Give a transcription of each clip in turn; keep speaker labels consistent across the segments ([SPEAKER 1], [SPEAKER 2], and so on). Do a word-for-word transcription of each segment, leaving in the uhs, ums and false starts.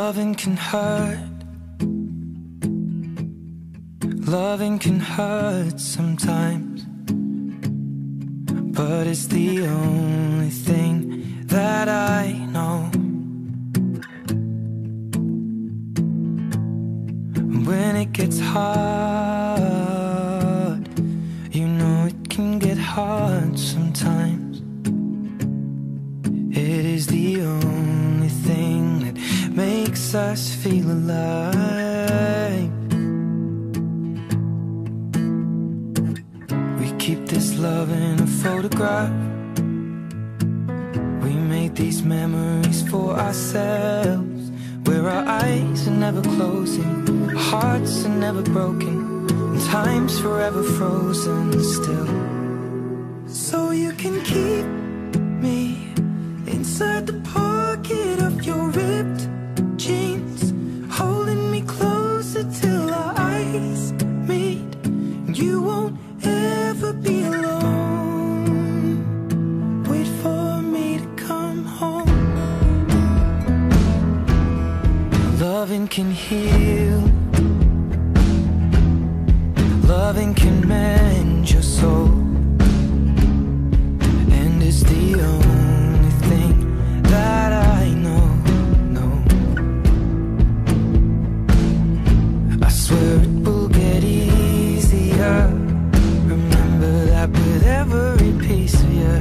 [SPEAKER 1] Loving can hurt. Loving can hurt sometimes, but it's the only thing that I know. When it gets hard, you know it can get hard sometimes. It is the only thing that makes us feel alive. We keep this love in a photograph. We made these memories for ourselves, where our eyes are never closing, our hearts are never broken, and time's forever frozen still. So you can keep me inside the pocket of your ripped jeans, holding me closer till our eyes meet. You won't ever be alone. Wait for me to come home. Loving can heal. Loving can mend your soul, and it's the only thing that I know, no. I swear it will get easier. Remember that with every piece of you.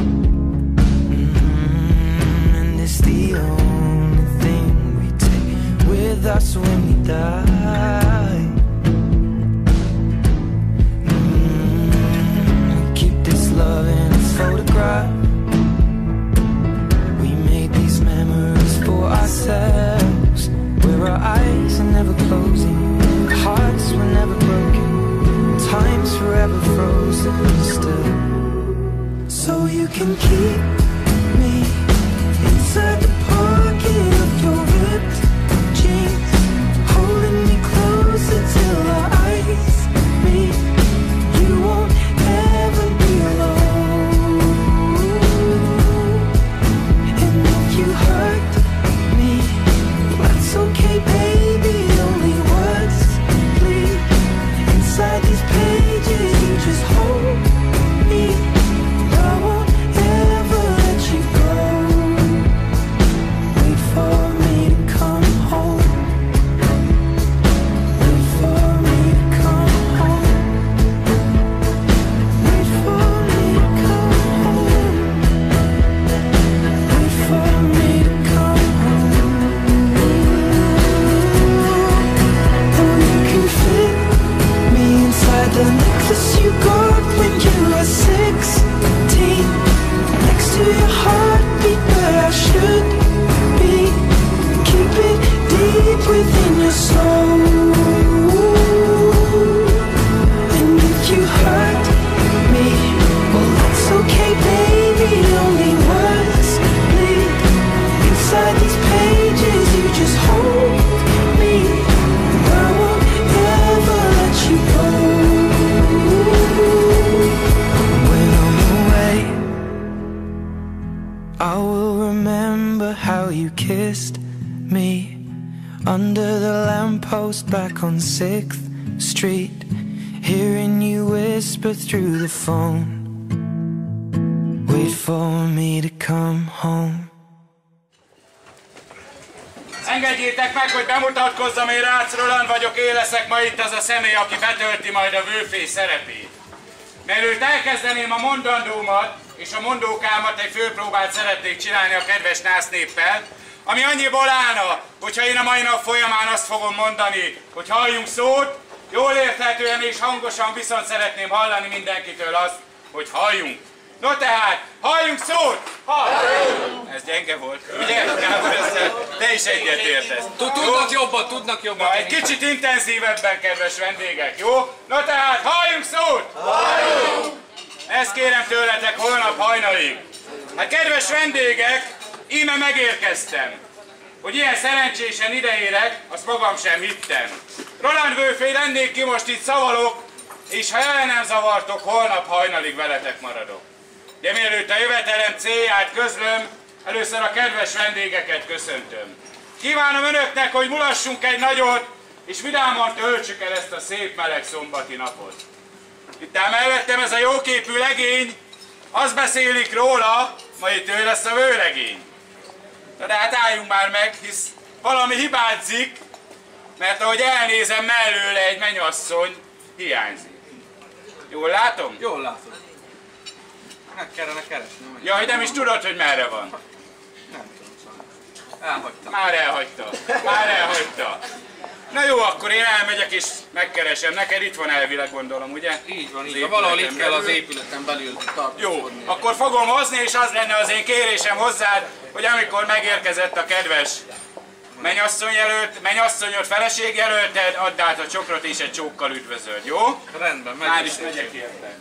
[SPEAKER 1] Mm-hmm. And it's the only thing we take with us when we die. Mm-hmm. We keep this love in a photograph. We made these memories for ourselves, where our eyes are never closing, our hearts were never broken, time's forever frozen still. So you can keep me inside the pocket of your ripped jeans, holding me closer till our eyes meet. You won't ever be alone. And if you hurt me, that's okay, baby. Only words bleed inside these pages. You just hold me. I won't ever let you go. Wait for me to come home. Wait for me to come home. Wait for me to come home. Wait for me to come home. Oh, you can fit me inside the necklace you got when you were sixteen, next to your heartbeat where I should be. Keep it deep within your soul. And if you hurt me, well, that's okay, baby. Only words bleed inside these pages. You just hold me. I won't ever let you go. When I'm away, I will remember how you kissed me under the lamppost back on sixth street, hearing you whisper through the phone. Wait for me to come home.
[SPEAKER 2] Engedjétek meg, hogy bemutatkozzam, én Rácz Roland vagyok, én leszek ma itt az a személy, aki betölti majd a vőfély szerepét. Mielőtt elkezdeném a mondandómat és a mondókámat, egy főpróbát szeretnék csinálni a kedves násznéppel, ami annyiból állna, hogyha én a mai nap folyamán azt fogom mondani, hogy halljunk szót, jól érthetően és hangosan viszont szeretném hallani mindenkitől azt, hogy halljunk. No tehát, halljunk szót! Halljunk! Ez gyenge volt. Ugye, Gábor, te is egyet értesz.
[SPEAKER 3] Tudnak jobban, tudnak jobban.
[SPEAKER 2] Na, egy kicsit intenzívebben, kedves vendégek, jó? No tehát, halljunk szót!
[SPEAKER 3] Halljunk!
[SPEAKER 2] Ezt kérem tőletek holnap hajnalig. Hát kedves vendégek, íme megérkeztem. Hogy ilyen szerencsésen ideérek, azt magam sem hittem. Roland vőfély, lennék ki most itt szavalok, és ha el nem zavartok, holnap hajnalig veletek maradok. De mielőtt a jövetelem célját közlöm, először a kedves vendégeket köszöntöm. Kívánom önöknek, hogy mulassunk egy nagyot, és vidáman töltsük el ezt a szép meleg szombati napot. Itt áll mellettem ez a jóképű legény, azt beszélik róla, majd itt ő lesz a vőlegény. De hát álljunk már meg, hisz valami hibázik, mert ahogy elnézem mellőle egy mennyasszony hiányzik. Jól látom?
[SPEAKER 3] Jól látom. Meg kellene keresni.
[SPEAKER 2] Jaj, nem is tudod, hogy merre van.
[SPEAKER 3] Nem tudom. Elhagytam.
[SPEAKER 2] Már elhagyta. Már elhagyta. Na jó, akkor én elmegyek és megkeresem. Neked itt van elvileg, gondolom, ugye?
[SPEAKER 3] Így van, így van. Valahol itt kell az épületen belül tartózkodni.
[SPEAKER 2] Jó, akkor fogom hozni, és az lenne az én kérésem hozzád, hogy amikor megérkezett a kedves mennyasszony jelölt, mennyasszonyot feleség jelölted, add át a csokrot és egy csókkal üdvözöld, jó?
[SPEAKER 3] Rendben, meg
[SPEAKER 2] Már is megyek érte.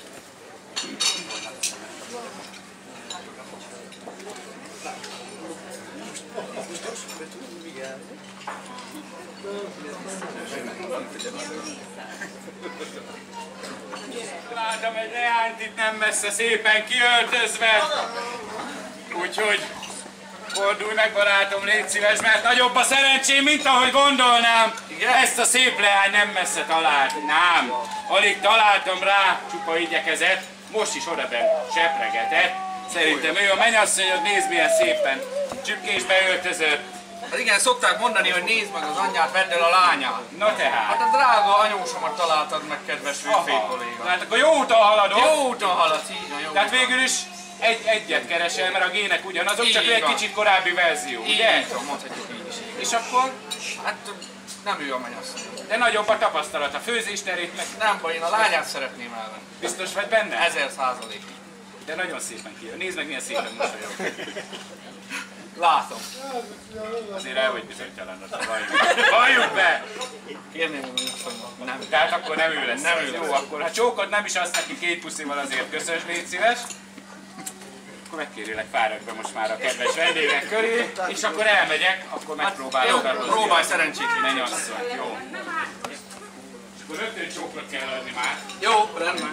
[SPEAKER 2] Látom egy leányt itt nem messze, szépen kiöltözve. Úgyhogy fordulj meg, barátom, légy szíves, mert nagyobb a szerencsém, mint ahogy gondolnám. Igen? Ezt a szép leány nem messze találnám. Alig találtam rá, csupa igyekezett, most is odabenn sepregetett. Szerintem ő a mennyasszonyod, nézd milyen szépen csüpkésbe öltözött.
[SPEAKER 3] Hát igen, szokták mondani, hogy nézd meg az anyját, vedd el a lányát.
[SPEAKER 2] Na tehát.
[SPEAKER 3] Hát a drága anyósomat találtad meg, kedves főfély kolléga.
[SPEAKER 2] Hát akkor jó úton haladok.
[SPEAKER 3] Jó úton haladsz, így van, jó
[SPEAKER 2] Tehát
[SPEAKER 3] úton.
[SPEAKER 2] végül is egy, egyet keresel, mert a gének ugyanazok,
[SPEAKER 3] Így
[SPEAKER 2] csak ő egy
[SPEAKER 3] van.
[SPEAKER 2] kicsit korábbi verzió,
[SPEAKER 3] Így
[SPEAKER 2] ugye?
[SPEAKER 3] van, mondhatjuk így is.
[SPEAKER 2] És akkor,
[SPEAKER 3] Hát nem ő a mennyasszony.
[SPEAKER 2] de nagyobb a tapasztalat, a főzésterét meg
[SPEAKER 3] Nem baj, én a lányát szeretném elvenni.
[SPEAKER 2] biztos vagy benne?
[SPEAKER 3] Ezer százalék.
[SPEAKER 2] De nagyon szépen kijön. Nézd meg, milyen szépen mosolyog.
[SPEAKER 3] Látom.
[SPEAKER 2] Azért el vagy bizonytalanod, valljuk. Valljuk be!
[SPEAKER 3] Kérném, hogy mondjam, nem.
[SPEAKER 2] Tehát akkor nem ő lesz.
[SPEAKER 3] Nem ő
[SPEAKER 2] Jó,
[SPEAKER 3] lesz.
[SPEAKER 2] akkor ha csókod nem is azt neki két puszival, azért köszönj, légy szíves. Akkor megkérlek, fáradj be most már a kedves vendégek köré, és akkor elmegyek, akkor megpróbálok.
[SPEAKER 3] Jó, próbálj szerencsét.
[SPEAKER 2] Mennyasszony, jó. És akkor rögtön csókot kell adni már.
[SPEAKER 3] Jó, rendben.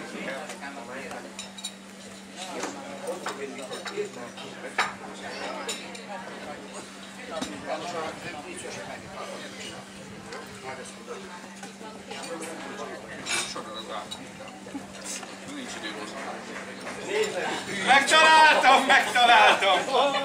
[SPEAKER 3] Nincs idő hozzá.
[SPEAKER 2] Megtaláltam, megtaláltam!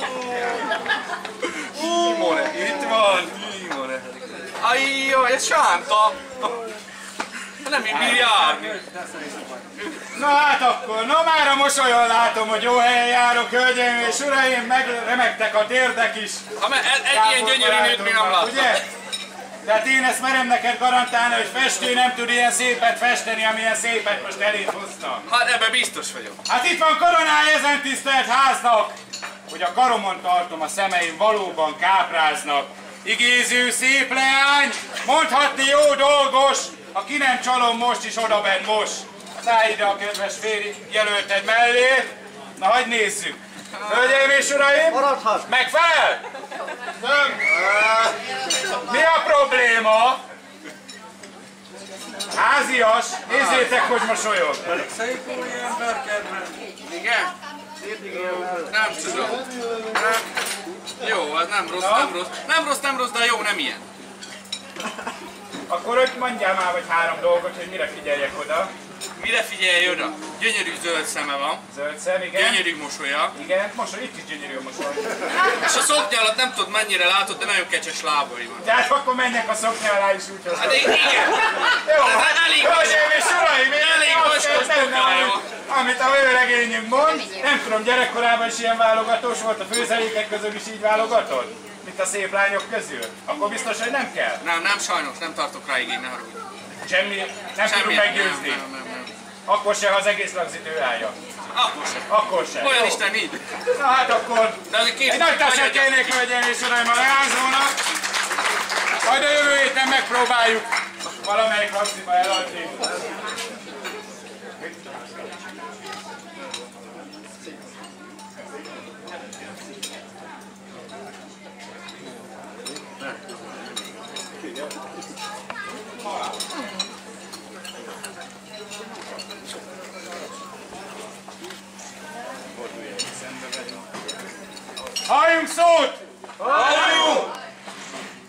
[SPEAKER 3] Imore.
[SPEAKER 2] Itt van!
[SPEAKER 3] Imore. Aj, jó, ez sánta. Nem így bír járni.
[SPEAKER 2] Na hát akkor, na már a mosolyon látom, hogy jó helyen járok, hölgyeim és uraim, megremegtek a térdek is.
[SPEAKER 3] Ha me, egy, egy ilyen gyönyörű nőt még nem láttam.
[SPEAKER 2] Ugye? De hát én ezt merem neked garantálni, hogy festő nem tud ilyen szépet festeni, amilyen szépet most eléd hoztam.
[SPEAKER 3] Hát ebben biztos vagyok.
[SPEAKER 2] Hát itt van koronája ezen tisztelt háznak, hogy a karomon tartom, a szemeim valóban kápráznak. Igéző szép leány, mondhatni jó dolgos, ha ki nem csalom most is odabenn most. Szállj ide a kedves férj jelölted mellé. Na, hagyd nézzük. Hölgyeim és uraim, megfelel? Nem. Mi a probléma? Házias, nézzétek, hogy mosolyog.
[SPEAKER 3] Igen? Nem tudom. Nem. Jó, az nem rossz, nem rossz. Nem rossz, nem rossz, de jó, nem ilyen.
[SPEAKER 2] Akkor hogy mondjál már, vagy három dolgot, hogy mire figyeljek oda.
[SPEAKER 3] Mire figyelj oda? Gyönyörű zöld szeme van.
[SPEAKER 2] Zöld szem, igen.
[SPEAKER 3] Gyönyörű mosolya.
[SPEAKER 2] Igen, mosoly, itt is gyönyörű a mosoly.
[SPEAKER 3] És a szoknya alatt nem tudod mennyire látod, de nagyon kecses lábai van.
[SPEAKER 2] Tehát akkor menjek a szoknya alá is úgy
[SPEAKER 3] Hát igen.
[SPEAKER 2] Jó,
[SPEAKER 3] Ez elég
[SPEAKER 2] hölgyeim és uraim, én
[SPEAKER 3] elég
[SPEAKER 2] azt
[SPEAKER 3] vaskos
[SPEAKER 2] kell tennem,
[SPEAKER 3] munkája.
[SPEAKER 2] amit- amit a vőlegényünk mond. Nem tudom, gyerekkorában is ilyen válogatós volt, a főzelékek közül is így válogatod? Mint a szép lányok közül? Akkor biztos, hogy nem kell?
[SPEAKER 3] Nem, nem sajnos, nem tartok rá igény, ne haragudj.
[SPEAKER 2] Semmi, nem
[SPEAKER 3] Semmi,
[SPEAKER 2] tudunk meggyőzni.
[SPEAKER 3] Nem, nem, nem, nem.
[SPEAKER 2] Akkor se, ha az egész lagzit ő állja.
[SPEAKER 3] Akkor sem.
[SPEAKER 2] Akkor se.
[SPEAKER 3] Olyan
[SPEAKER 2] Jó.
[SPEAKER 3] Isten így.
[SPEAKER 2] Na hát akkor
[SPEAKER 3] De azért két
[SPEAKER 2] egy nagy tapsot
[SPEAKER 3] nagyon-
[SPEAKER 2] kérnék, hölgyeim és uraim, a leányzónak. Majd a jövő héten megpróbáljuk valamelyik lagziba eladni. Halljunk szót! Halljunk!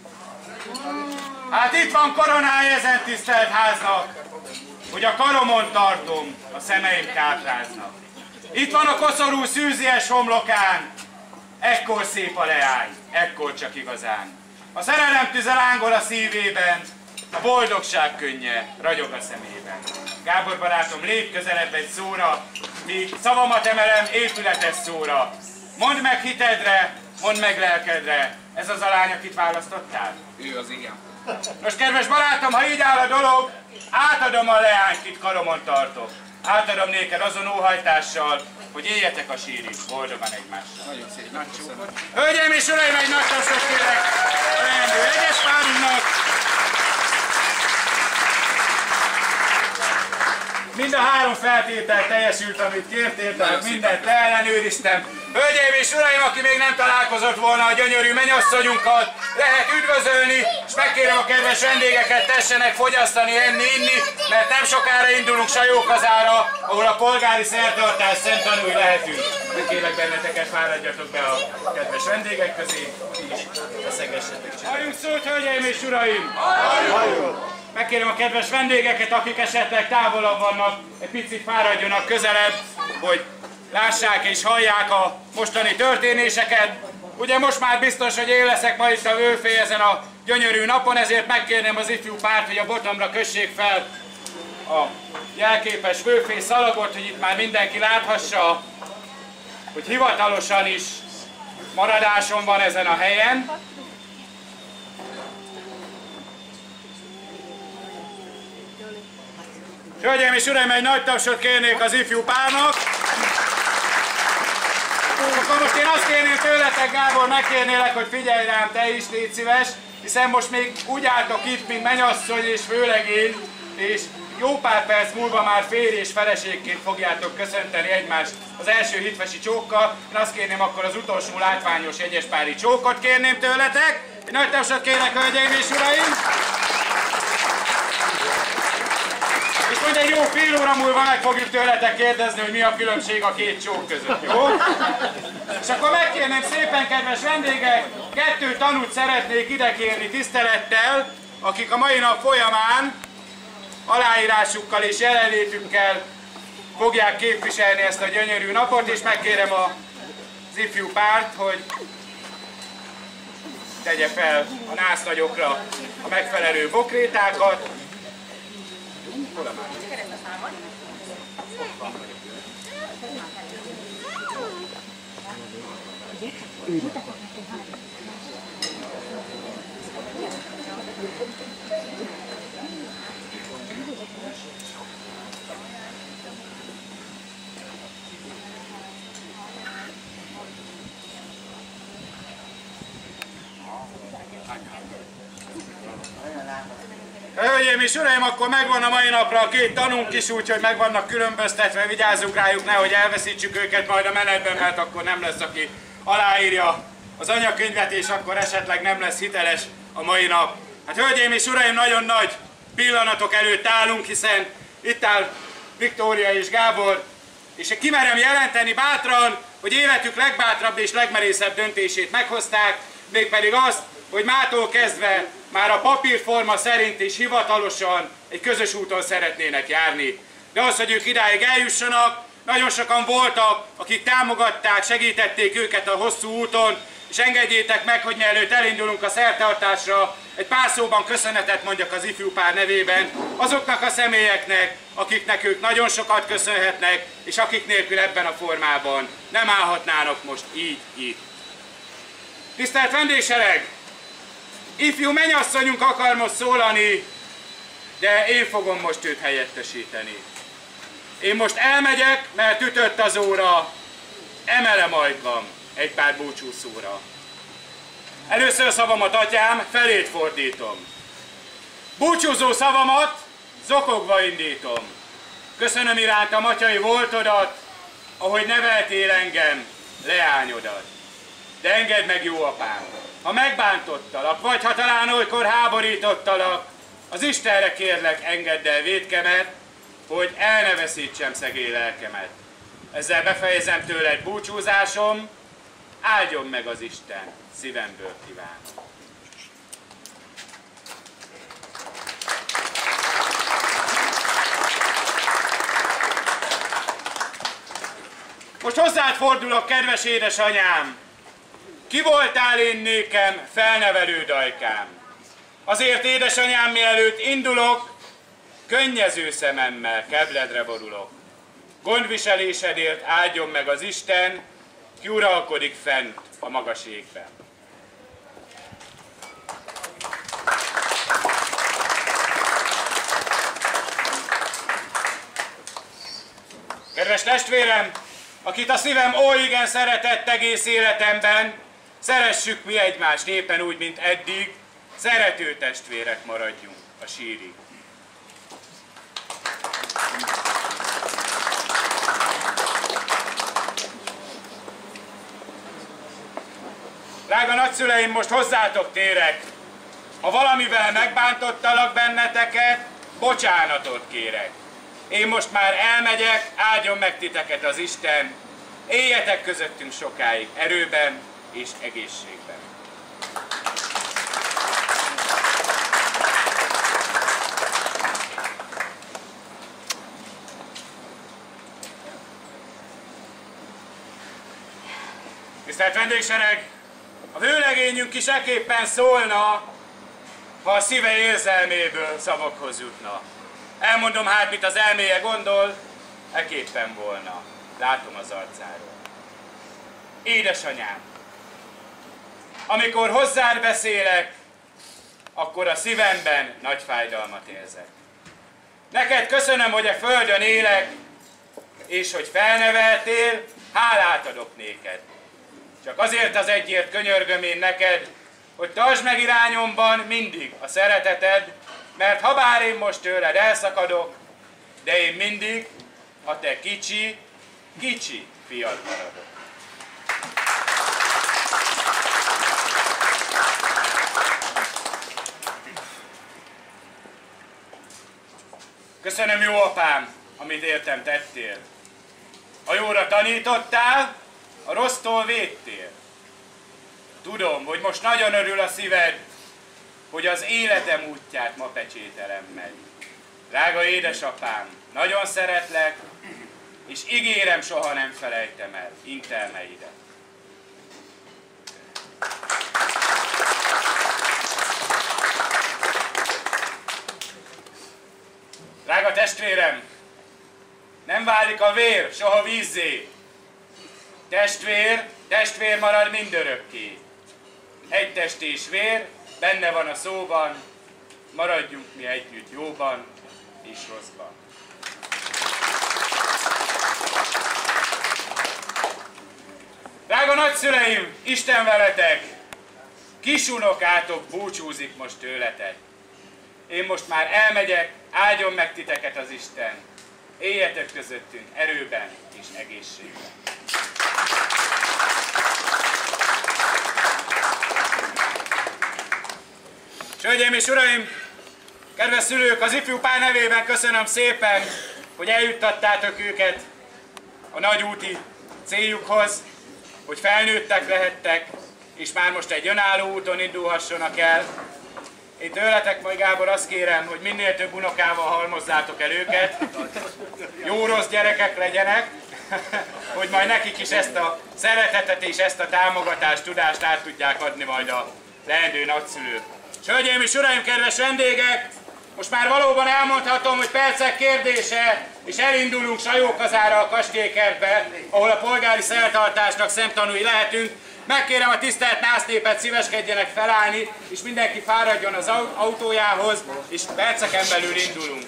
[SPEAKER 2] Hát itt van koronája ezen tisztelt háznak, hogy a karomon tartom, a szemeim kápráznak. Itt van a koszorú szűzies homlokán, ekkor szép a leány, ekkor csak igazán. A szerelem tüze lángol a szívében, a boldogság könnye ragyog a szemében. Gábor barátom, lépj közelebb egy szóra, míg szavamat emelem épületes szóra. Mondd meg hitedre, mondd meg lelkedre, ez az a lány, akit választottál?
[SPEAKER 3] Ő az, igen.
[SPEAKER 2] Most kedves barátom, ha így áll a dolog, átadom a leányt, kit karomon tartok. Átadom néked azon óhajtással, hogy éljetek a sírig, boldogan egymással.
[SPEAKER 3] Nagyon szép, nagy csókot.
[SPEAKER 2] Hölgyeim és uraim, egy nagy tapsot kérek a leendő egyes párunknak. Mind a három feltétel teljesült, amit kértél, tehát mindent leellenőriztem. Hölgyeim és uraim, aki még nem találkozott volna a gyönyörű mennyasszonyunkkal, lehet üdvözölni, és megkérem a kedves vendégeket, tessenek fogyasztani, enni, inni, mert nem sokára indulunk Sajókazára, ahol a polgári szertartás szemtanúi lehetünk. Megkérlek benneteket, fáradjatok be a kedves vendégek közé, így eszegessetek. Halljunk szót, hölgyeim és uraim! Megkérem a kedves vendégeket, akik esetleg távolabb vannak, egy picit fáradjanak közelebb, hogy lássák és hallják a mostani történéseket. Ugye most már biztos, hogy én leszek ma itt a Vőfély ezen a gyönyörű napon, ezért megkérném az ifjú párt, hogy a botomra kössék fel a jelképes Vőfély szalagot, hogy itt már mindenki láthassa, hogy hivatalosan is maradásom van ezen a helyen. Hölgyeim és uraim, egy nagy tapsot kérnék az ifjú párnak. Akkor most én azt kérném tőletek, Gábor, megkérnélek, hogy figyelj rám, te is, légy szíves, hiszen most még úgy álltok itt, mint mennyasszony és főlegény, és jó pár perc múlva már férj és feleségként fogjátok köszönteni egymást az első hitvesi csókkal. Én azt kérném, akkor az utolsó látványos egyespári csókot kérném tőletek. Egy nagy tapsot kérek, hölgyeim és uraim! És majd egy jó fél óra múlva meg fogjuk tőletek kérdezni, hogy mi a különbség a két csók között, jó? És akkor megkérném szépen, kedves vendégek, kettő tanút szeretnék idekérni tisztelettel, akik a mai nap folyamán aláírásukkal és jelenlétükkel fogják képviselni ezt a gyönyörű napot, és megkérem az ifjú párt, hogy tegye fel a násznagyokra a megfelelő bokrétákat. Hölgyeim és uraim, akkor megvan a mai napra a két tanunk is, úgyhogy meg vannak különböztetve, vigyázzunk rájuk, nehogy elveszítsük őket majd a menetben, mert akkor nem lesz, aki aláírja az anyakönyvet, és akkor esetleg nem lesz hiteles a mai nap. Hát hölgyeim és uraim, nagyon nagy pillanatok előtt állunk, hiszen itt áll Viktória és Gábor, és kimerem jelenteni bátran, hogy életük legbátrabb és legmerészebb döntését meghozták, mégpedig azt, hogy mától kezdve már a papírforma szerint is hivatalosan egy közös úton szeretnének járni. De az, hogy ők idáig eljussanak, nagyon sokan voltak, akik támogatták, segítették őket a hosszú úton, és engedjétek meg, hogy mielőtt elindulunk a szertartásra, egy pár szóban köszönetet mondjak az ifjú pár nevében azoknak a személyeknek, akiknek ők nagyon sokat köszönhetnek, és akik nélkül ebben a formában nem állhatnának most így itt. Tisztelt vendégsereg! Ifjú mennyasszonyunk akar most szólani, de én fogom most őt helyettesíteni. Én most elmegyek, mert ütött az óra, emelem ajkam egy pár búcsúszóra. Először szavamat, atyám, felét fordítom. Búcsúzó szavamat zokogva indítom. Köszönöm irántam atyai voltodat, ahogy neveltél engem, leányodat. De engedd meg, jó apám, ha megbántottalak, vagy ha talán olykor háborítottalak, az Istenre kérlek, engedd el vétkemet, hogy el ne veszítsem szegély lelkemet. Ezzel befejezem tőled búcsúzásom, áldjon meg az Isten, szívemből kívánom. Most hozzád fordulok, kedves édesanyám! Ki voltál én nékem, felnevelő dajkám? Azért, édesanyám, mielőtt indulok, könnyező szememmel kebledre borulok. Gondviselésedért áldjon meg az Isten, ki uralkodik fent a magas égben. Kedves testvérem, akit a szívem ó igen szeretett egész életemben, szeressük mi egymást éppen úgy, mint eddig, szerető testvérek maradjunk a sírig. Drága nagyszüleim, most hozzátok térek. Ha valamivel megbántottalak benneteket, bocsánatot kérek. Én most már elmegyek, áldjon meg titeket az Isten, éljetek közöttünk sokáig erőben és egészségben. Tisztelt vendégsereg! A vőlegényünk is ekképpen szólna, ha a szíve érzelméből szavakhoz jutna. Elmondom hát, mit az elméje gondol, ekképpen volna. Látom az arcáról. Édesanyám, amikor hozzád beszélek, akkor a szívemben nagy fájdalmat érzek. Neked köszönöm, hogy a földön élek, és hogy felneveltél, hálát adok néked. Csak azért az egyért könyörgöm én neked, hogy tartsd meg irányomban mindig a szereteted, mert habár én most tőled elszakadok, de én mindig a te kicsi, kicsi fiad maradok. Köszönöm, jó apám, amit értem tettél. A jóra tanítottál, a rossztól védtél. Tudom, hogy most nagyon örül a szíved, hogy az életem útját ma pecsételem meg. Drága édesapám, nagyon szeretlek, és ígérem, soha nem felejtem el intelmeidet. Drága testvérem, nem válik a vér soha vízzé. Testvér, testvér marad mindörökké. Egy test és vér, benne van a szóban, maradjunk mi együtt jóban és rosszban. Drága nagyszüleim, Isten veletek! Kisunokátok búcsúzik most tőletek. Én most már elmegyek, áldjon meg titeket az Isten. Éljetek közöttünk erőben és egészségben. Hölgyeim és uraim, kedves szülők, az ifjú pár nevében köszönöm szépen, hogy eljuttattátok őket a nagyúti céljukhoz, hogy felnőttek lehettek, és már most egy önálló úton indulhassanak el. Én tőletek majd, Gábor, azt kérem, hogy minél több unokával halmozzátok el őket, jó-rossz gyerekek legyenek, hogy majd nekik is ezt a szeretetet és ezt a támogatást, tudást át tudják adni majd a leendő nagyszülők. És hölgyeim és uraim, kedves vendégek, most már valóban elmondhatom, hogy percek kérdése, és elindulunk Sajókazára a kastélykertbe, ahol a polgári szertartásnak szemtanúi lehetünk. Megkérem a tisztelt násznépet, szíveskedjenek felállni, és mindenki fáradjon az autójához, és perceken belül indulunk.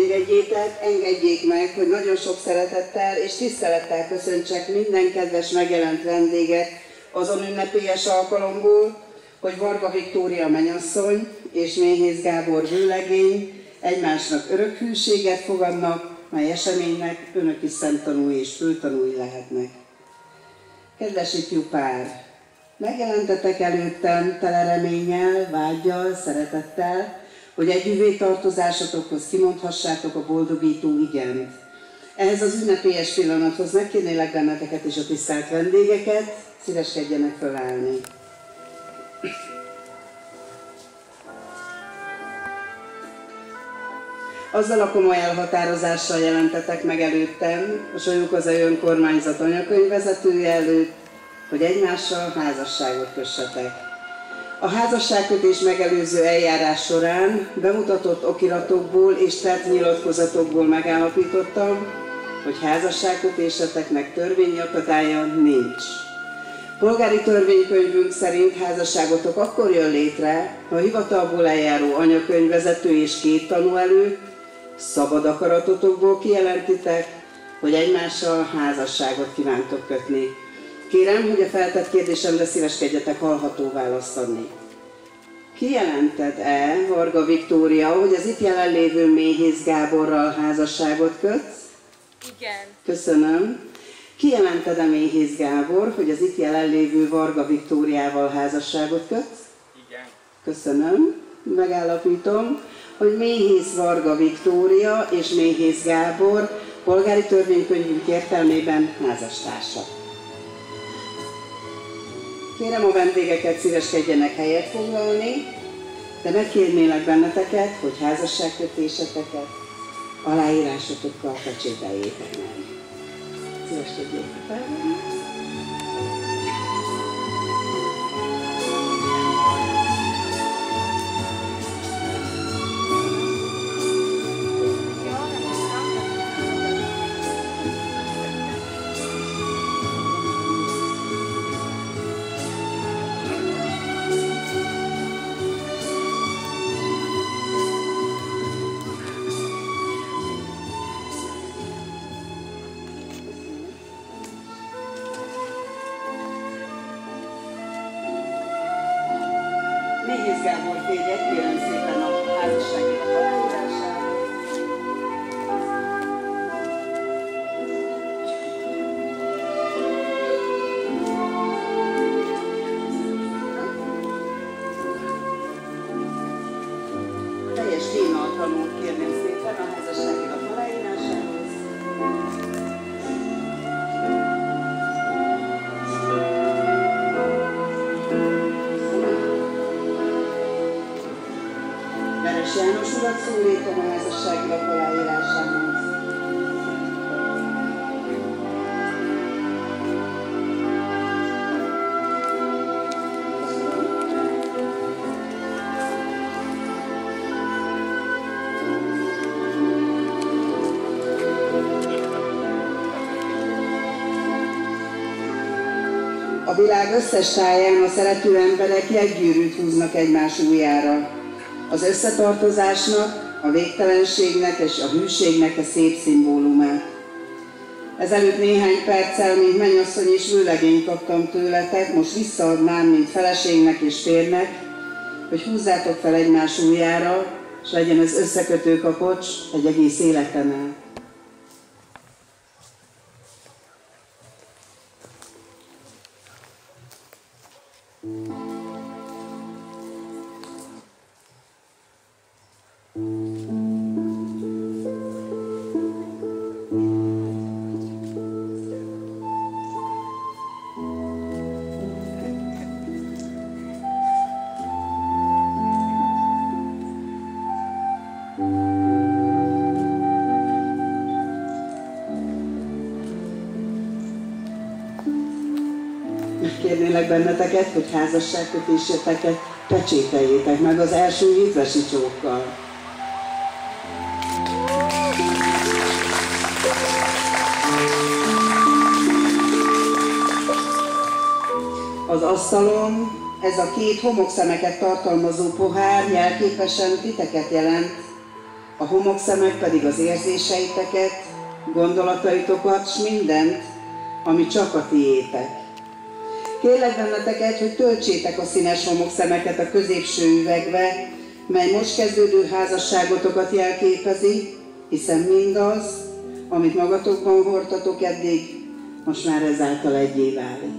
[SPEAKER 4] engedjétek, engedjék meg, hogy nagyon sok szeretettel és tisztelettel köszöntsek minden kedves megjelent vendéget azon ünnepélyes alkalomból, hogy Varga Viktória mennyasszony és Méhész Gábor vőlegény egymásnak örök hűséget fogadnak, mely eseménynek önök is szemtanúi és főtanúi lehetnek. Kedves ifjú pár! Megjelentetek előttem tele reménnyel, vággyal, szeretettel, hogy együvé tartozásotokhoz kimondhassátok a boldogító igent. Ehhez az ünnepélyes pillanathoz megkérnélek benneteket és a tisztelt vendégeket, szíveskedjenek fölállni. Azzal a komoly elhatározással jelentetek meg előttem, a Solyókozai Önkormányzat anyakönyvvezetője előtt, hogy egymással házasságot kössetek. A házasságkötés megelőző eljárás során bemutatott okiratokból és tett nyilatkozatokból megállapítottam, hogy házasságkötéseteknek törvényi akadálya nincs. Polgári törvénykönyvünk szerint házasságotok akkor jön létre, ha a hivatalból eljáró anyakönyvvezető és két tanú előtt szabad akaratotokból kijelentitek, hogy egymással házasságot kívántok kötni. Kérem, hogy a feltett kérdésemre szíveskedjetek hallható választ adni. Kijelented-e, Varga Viktória, hogy az itt jelenlévő Méhész Gáborral házasságot kötsz?
[SPEAKER 5] Igen.
[SPEAKER 4] Köszönöm. Kijelented-e, Méhész Gábor, hogy az itt jelenlévő Varga Viktóriával házasságot kötsz?
[SPEAKER 2] Igen.
[SPEAKER 4] Köszönöm. Megállapítom, hogy Méhész Varga Viktória és Méhész Gábor polgári törvénykönyvünk értelmében házastársak. Kérem a vendégeket, szíveskedjenek helyet foglalni, de megkérnélek benneteket, hogy házasságkötéseteket aláírásotokkal pecsételjétek meg. Szíveskedjétek fel. Méhész Gábor téged, kérem szépen a házassági aláírására. Teljes kínaltanul kérném szépen a házassági aláírásához. Veres János urat szólítom a házassági lap aláírásához. A világ összes táján a szerető emberek jeggyűrűt húznak egymás ujjára. Az összetartozásnak, a végtelenségnek és a hűségnek a szép szimbólumát. Ezelőtt néhány perccel, mint mennyasszony és vőlegényt kaptam tőletek, most visszaadnám, mint feleségnek és férnek, hogy húzzátok fel egymás ujjára, és legyen ez összekötő kapocs egy egész életen át. Kérnélek benneteket, hogy házasságkötéseteket pecsételjétek meg az első hitvesi csókkal. Az asztalon ez a két homokszemeket tartalmazó pohár jelképesen titeket jelent, a homokszemek pedig az érzéseiteket, gondolataitokat, s mindent, ami csak a tiétek. Kérlek benneteket, hogy töltsétek a színes homokszemeket a középső üvegbe, mely most kezdődő házasságotokat jelképezi, hiszen mindaz, amit magatokban hordtatok eddig, most már ezáltal egyé válik.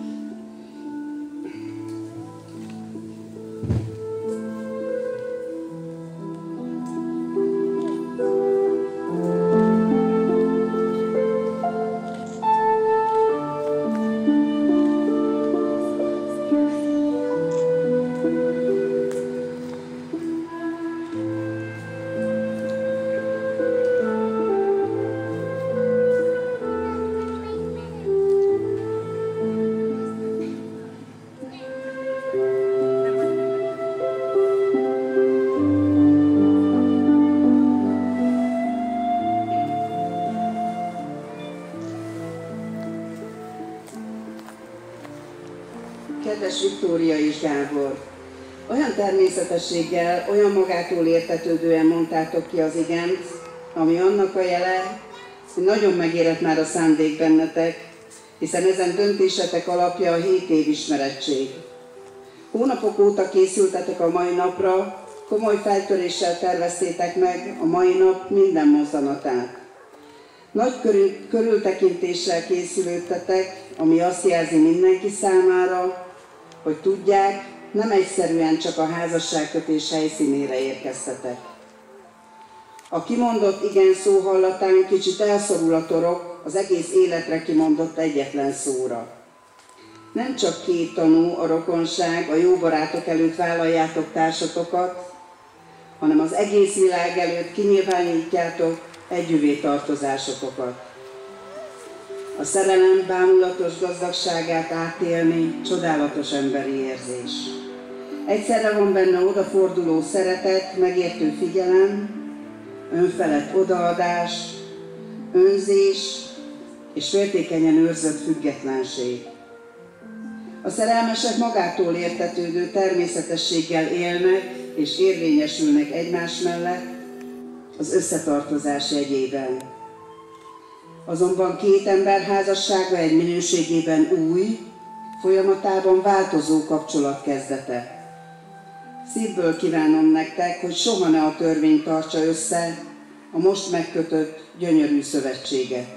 [SPEAKER 4] Kedves Viktória és Gábor! Olyan természetességgel, olyan magától értetődően mondtátok ki az igent, ami annak a jele, hogy nagyon megérett már a szándék bennetek, hiszen ezen döntésetek alapja a hét év ismerettség. Hónapok óta készültetek a mai napra, komoly feltöréssel terveztétek meg a mai nap minden mozzanatát. Nagy körül, körültekintéssel készülődtetek, ami azt jelzi mindenki számára, hogy tudják, nem egyszerűen csak a házasságkötés helyszínére érkeztetek. A kimondott igen szó hallatán kicsit elszorul a torok az egész életre kimondott egyetlen szóra. Nem csak két tanú, a rokonság, a jó barátok előtt vállaljátok társatokat, hanem az egész világ előtt kinyilvánítjátok együvé tartozásotokat. A szerelem bámulatos gazdagságát átélni csodálatos emberi érzés. Egyszerre van benne odaforduló szeretet, megértő figyelem, önfelett odaadás, önzés és féltékenyen őrzött függetlenség. A szerelmesek magától értetődő természetességgel élnek és érvényesülnek egymás mellett az összetartozás jegyében. Azonban két ember házassága egy minőségében új, folyamatában változó kapcsolat kezdete. Szívből kívánom nektek, hogy soha ne a törvény tartsa össze a most megkötött gyönyörű szövetséget.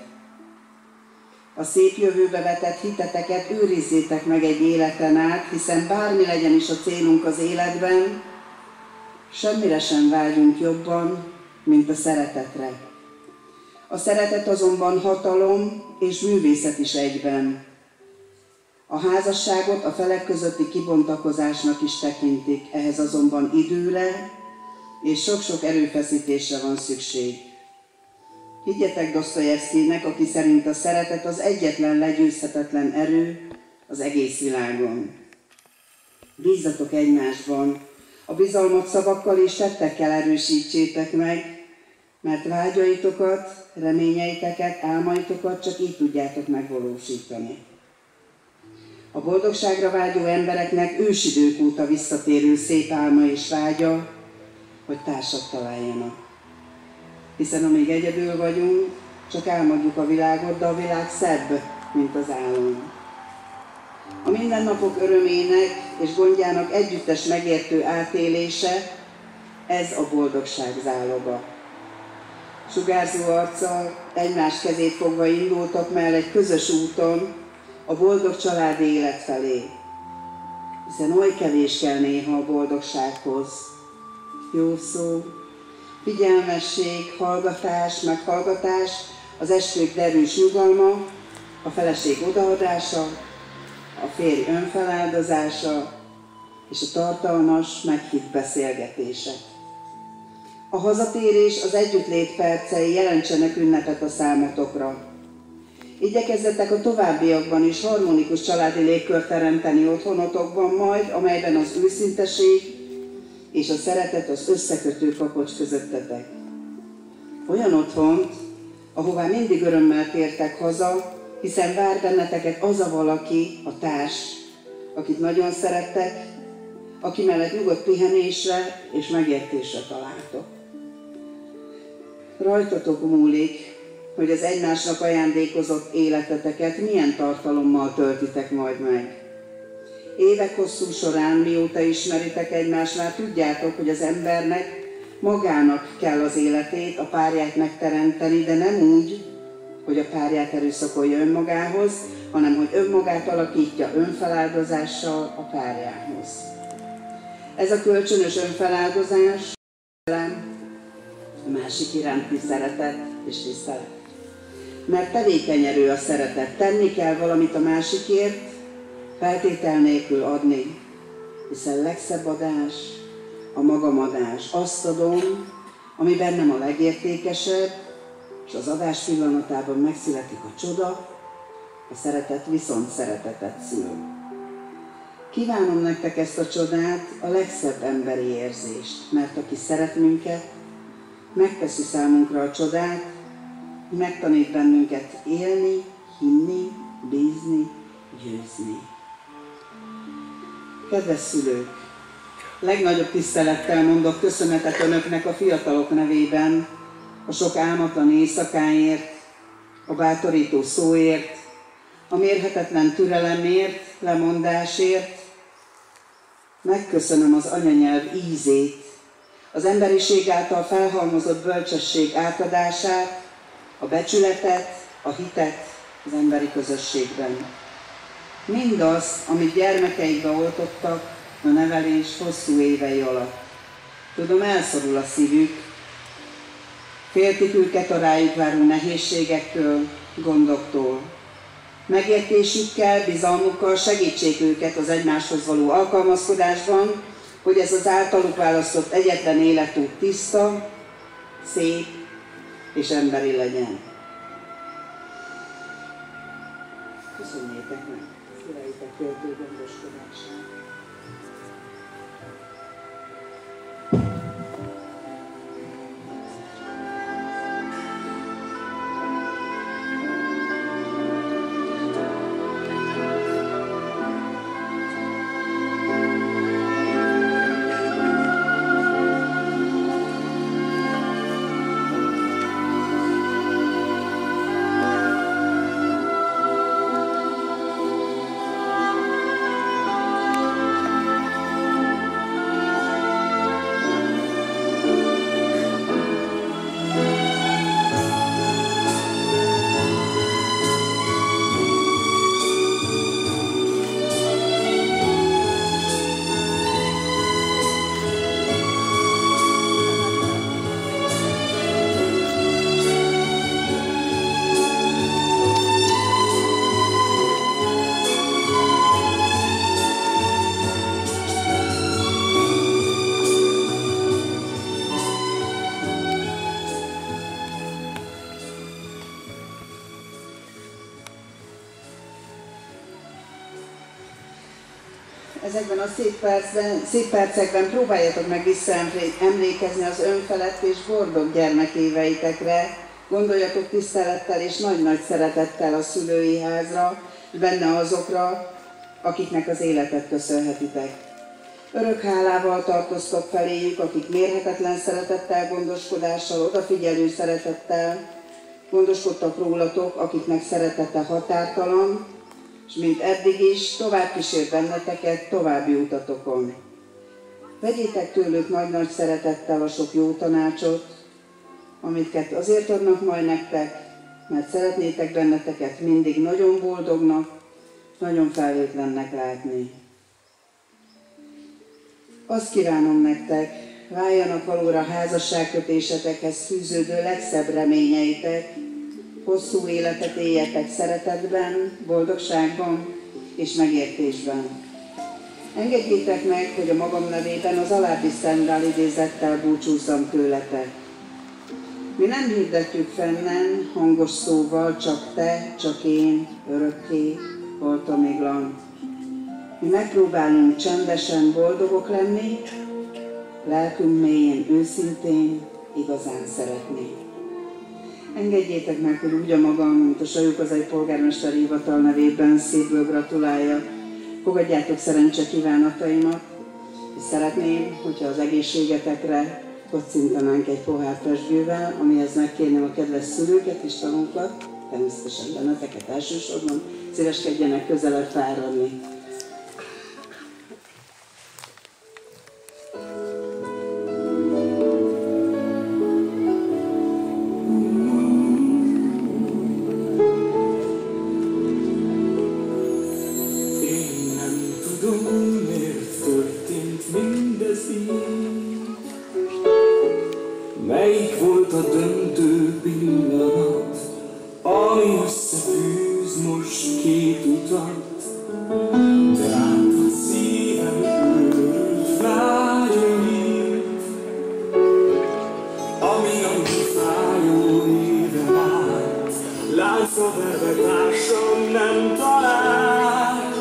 [SPEAKER 4] A szép jövőbe vetett hiteteket őrizzétek meg egy életen át, hiszen bármi legyen is a célunk az életben, semmire sem vágyunk jobban, mint a szeretetre. A szeretet azonban hatalom és művészet is egyben. A házasságot a felek közötti kibontakozásnak is tekintik, ehhez azonban időre és sok-sok erőfeszítésre van szükség. Higgyetek Dosztojevszkijnek, aki szerint a szeretet az egyetlen legyőzhetetlen erő az egész világon. Bízzatok egymásban, a bizalmat szavakkal és tettekkel erősítsétek meg, mert vágyaitokat, reményeiteket, álmaitokat csak így tudjátok megvalósítani. A boldogságra vágyó embereknek ősidők óta visszatérő szép álma és vágya, hogy társat találjanak. Hiszen amíg egyedül vagyunk, csak álmodjuk a világot, de a világ szebb, mint az álom. A mindennapok örömének és gondjának együttes megértő átélése, ez a boldogság záloga. Sugárzó arccal, egymás kezét fogva indultak már egy közös úton a boldog családi élet felé. Hiszen oly kevés kell néha a boldogsághoz. Jó szó, figyelmesség, hallgatás, meghallgatás, az esküvők derűs nyugalma, a feleség odaadása, a férj önfeláldozása és a tartalmas, meghitt beszélgetések. A hazatérés, az együttlét percei jelentsenek ünnepet a számotokra. Igyekezzetek a továbbiakban is harmonikus családi légkört teremteni otthonotokban majd, amelyben az őszinteség és a szeretet az összekötő kapocs közöttetek. Olyan otthont, ahová mindig örömmel tértek haza, hiszen vár benneteket az a valaki, a társ, akit nagyon szerettek, aki mellett nyugodt pihenésre és megértésre találtok. Rajtatok múlik, hogy az egymásnak ajándékozott életeteket milyen tartalommal töltitek majd meg. Évek hosszú során, mióta ismeritek egymást, már tudjátok, hogy az embernek magának kell az életét, a párját megteremteni, de nem úgy, hogy a párját erőszakolja önmagához, hanem hogy önmagát alakítja önfeláldozással a párjához. Ez a kölcsönös önfeláldozás a másik iránti szeretet és tisztelet. Mert tevékeny erő a szeretet, tenni kell valamit a másikért, feltétel nélkül adni, hiszen legszebb adás a magamadás. Azt adom, ami bennem a legértékesebb, és az adás pillanatában megszületik a csoda, a szeretet viszont szeretetet szül. Kívánom nektek ezt a csodát, a legszebb emberi érzést, mert aki szeret minket, megteszi számunkra a csodát, megtanít bennünket élni, hinni, bízni, győzni. Kedves szülők! Legnagyobb tisztelettel mondok köszönetet önöknek a fiatalok nevében, a sok álmatlan éjszakáért, a bátorító szóért, a mérhetetlen türelemért, lemondásért. Megköszönöm az anyanyelv ízét, az emberiség által felhalmozott bölcsesség átadását, a becsületet, a hitet az emberi közösségben. Mindazt, amit gyermekeikbe oltottak a nevelés hosszú évei alatt. Tudom, elszorul a szívük, féltik őket a rájuk váró nehézségektől, gondoktól. Megértésükkel, bizalmukkal segítsék őket az egymáshoz való alkalmazkodásban, hogy ez az általuk választott egyetlen életút tiszta, szép és emberi legyen. Köszönjétek meg szüleitek költő gondoskodását. Ezekben a szép, percben, szép percekben próbáljatok meg visszaemlékezni az önfelett és boldog gyermekéveitekre, gondoljatok tisztelettel és nagy-nagy szeretettel a szülői házra, és benne azokra, akiknek az életet köszönhetitek. Örök hálával tartoztok feléjük, akik mérhetetlen szeretettel, gondoskodással, odafigyelő szeretettel gondoskodtak rólatok, akiknek szeretete határtalan, és mint eddig is, tovább kísér benneteket további utatokon. Vegyétek tőlük nagy-nagy szeretettel a sok jó tanácsot, amiket azért adnak majd nektek, mert szeretnétek benneteket mindig nagyon boldognak, nagyon felhőtlennek látni. Azt kívánom nektek, váljanak valóra házasságkötésetekhez fűződő legszebb reményeitek, hosszú életet éljetek szeretetben, boldogságban és megértésben. Engedjétek meg, hogy a magam nevében az alábbi szentdál idézettel búcsúzzam tőletek. Mi nem hirdetjük fennen, hangos szóval, csak te, csak én, örökké, holtomiglan. Mi megpróbálunk csendesen boldogok lenni, lelkünk mélyén őszintén, igazán szeretni. Engedjétek meg, hogy úgy a magam, mint a Sajókazai polgármesteri hivatal nevében szívből gratuláljak. Fogadjátok szerencse kívánataimat, és szeretném, hogyha az egészségetekre, kocintanánk egy pohár pezsgővel, amihez megkérném a kedves szülőket és tanúkat, természetesen benneteket elsősorban, szíveskedjenek közelebb fáradni.
[SPEAKER 5] Melyik volt a döntő pillanat, ami összefűz most két utat? Te látod szívem őrült vágyait, ami annyi fájó éven át, lánca verve társam nem talált.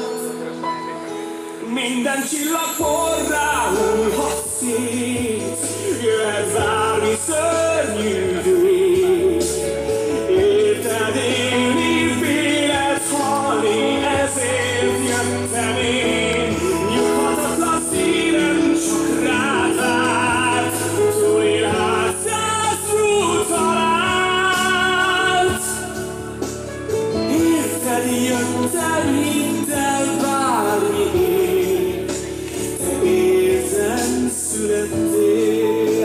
[SPEAKER 5] Minden csillag porrá hullhat szét, jöhet bármi szörnyű vég. Érted élni, féled halni, ezért jöttem én. Nyughatatlan szívem csak rád várt, túlél hát százszor talált. Érted, jöttem, hidd el bármiért, te érzem születtél.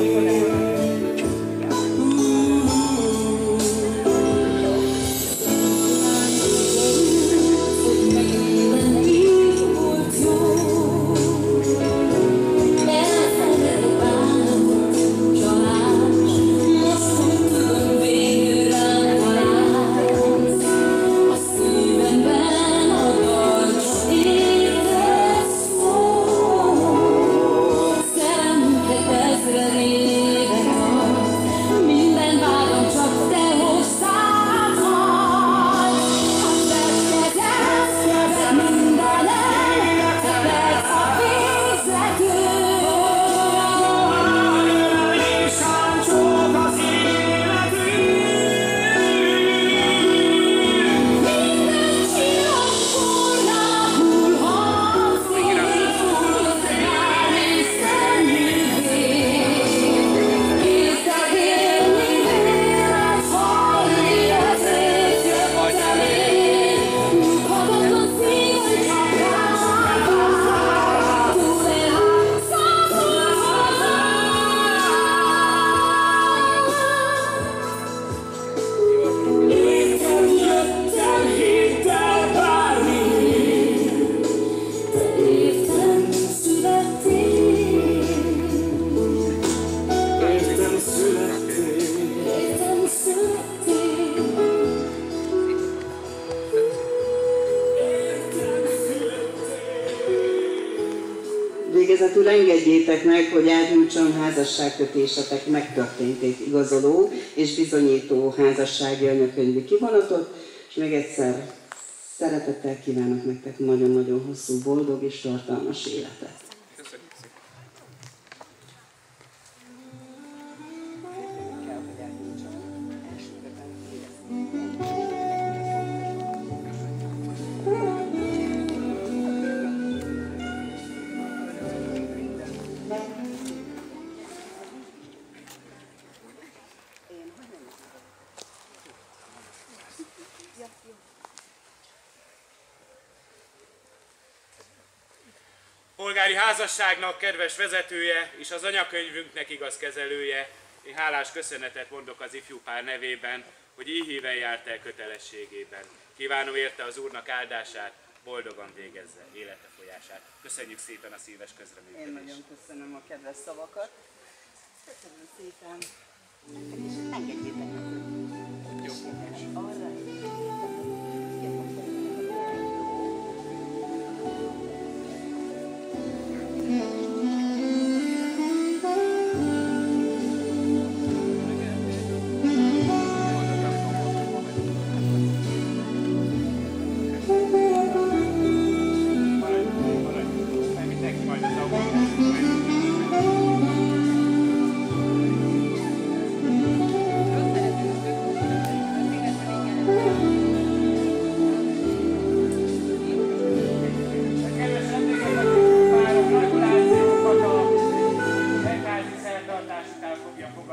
[SPEAKER 4] Végezetül engedjétek meg, hogy átnyújtsam házasságkötésetek megtörténtét igazoló és bizonyító házassági anyakönyvi kivonatot, és még egyszer szeretettel kívánok nektek nagyon-nagyon hosszú, boldog és tartalmas életet.
[SPEAKER 2] Polgári házasságnak kedves vezetője és az anyakönyvünknek igaz kezelője, én hálás köszönetet mondok az ifjú pár nevében, hogy így híven járt el kötelességében. Kívánom érte az Úrnak áldását, boldogan végezze élete folyását. Köszönjük szépen a szíves közreműködést.
[SPEAKER 4] Én nagyon köszönöm a kedves szavakat. Köszönöm szépen. És engedjétek meg. Jó, arra.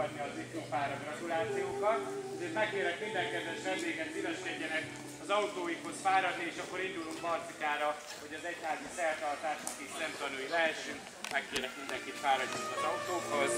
[SPEAKER 2] fogadni az ifjú pár gratulációkat. Ezért megkérek minden kedves vendéget, szíveskedjenek az autóikhoz fáradni, és akkor indulunk Barcikára, hogy az egyházi szertartásnak is szemtanúi lehessünk. Megkérek mindenkit, fáradjunk az autókhoz.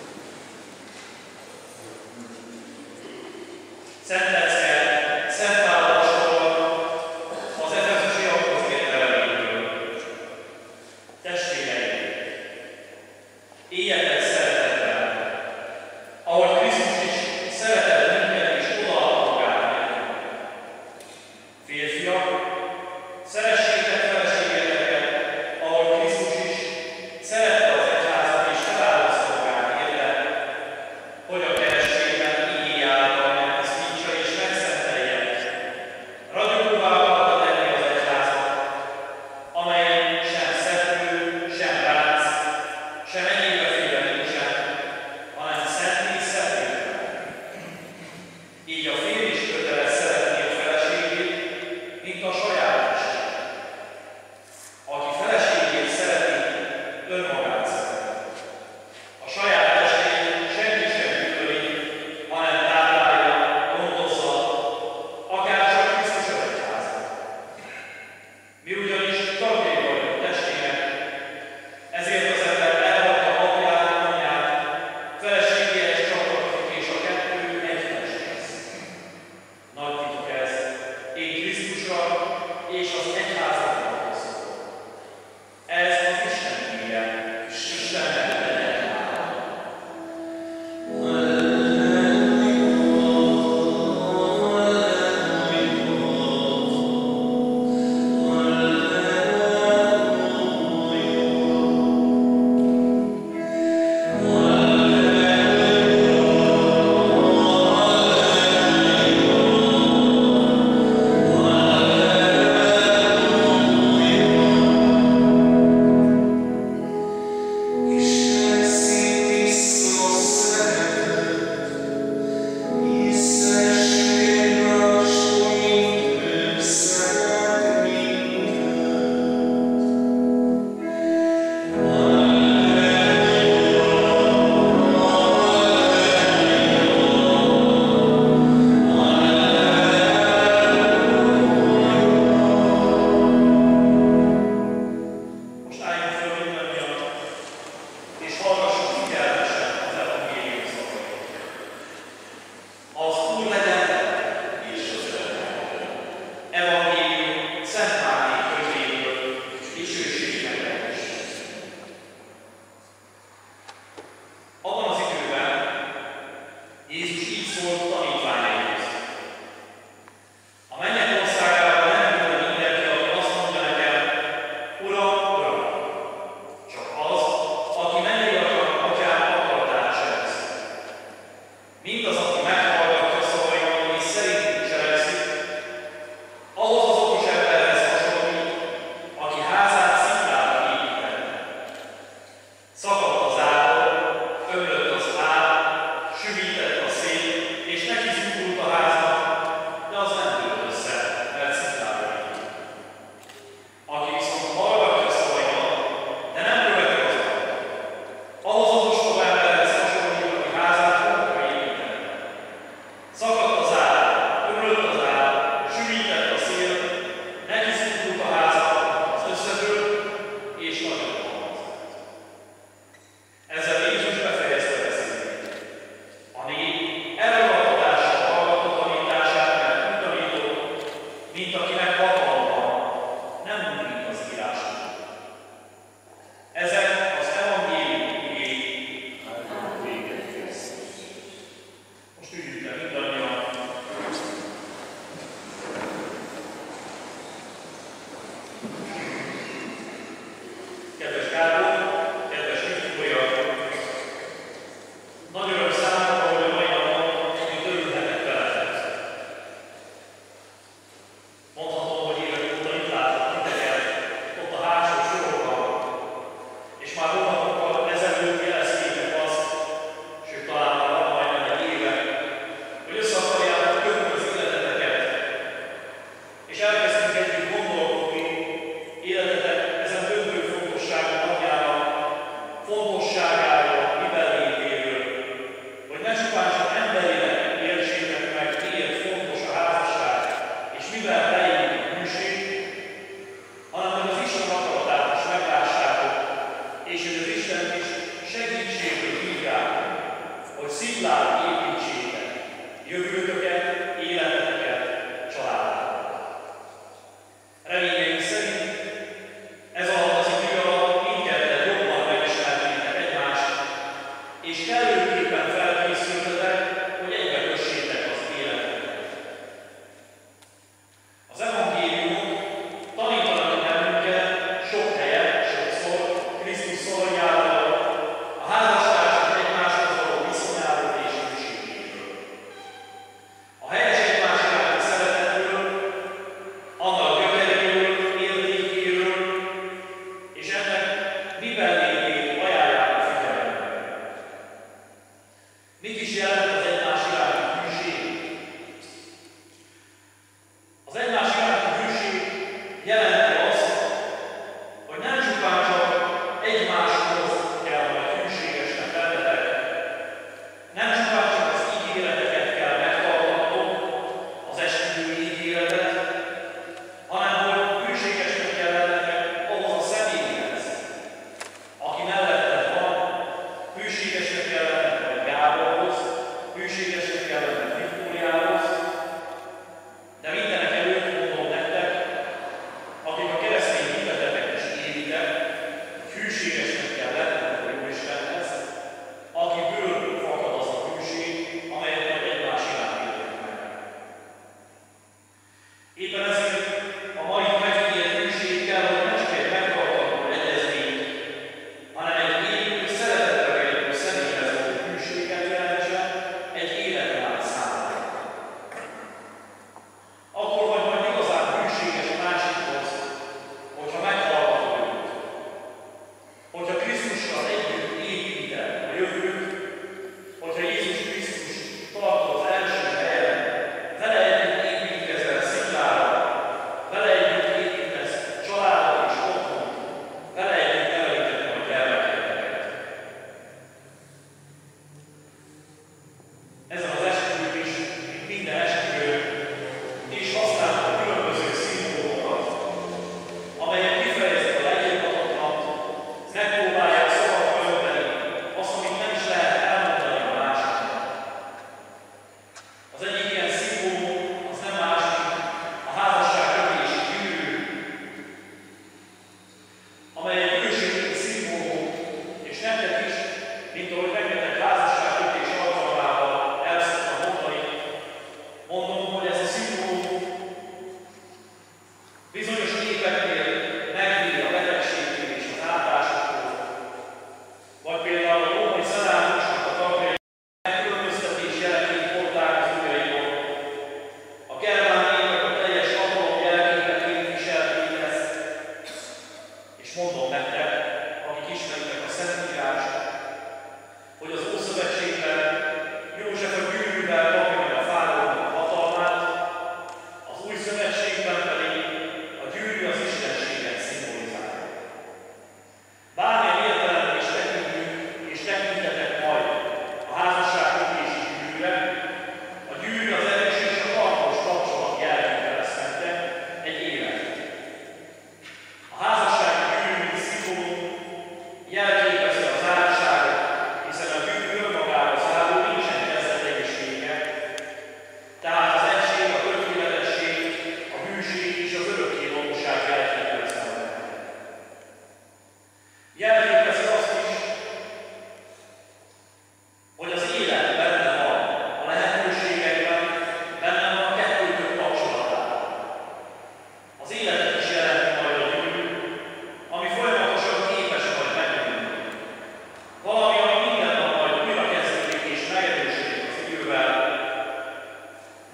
[SPEAKER 6] Szentlecke, Szent Hallelujah.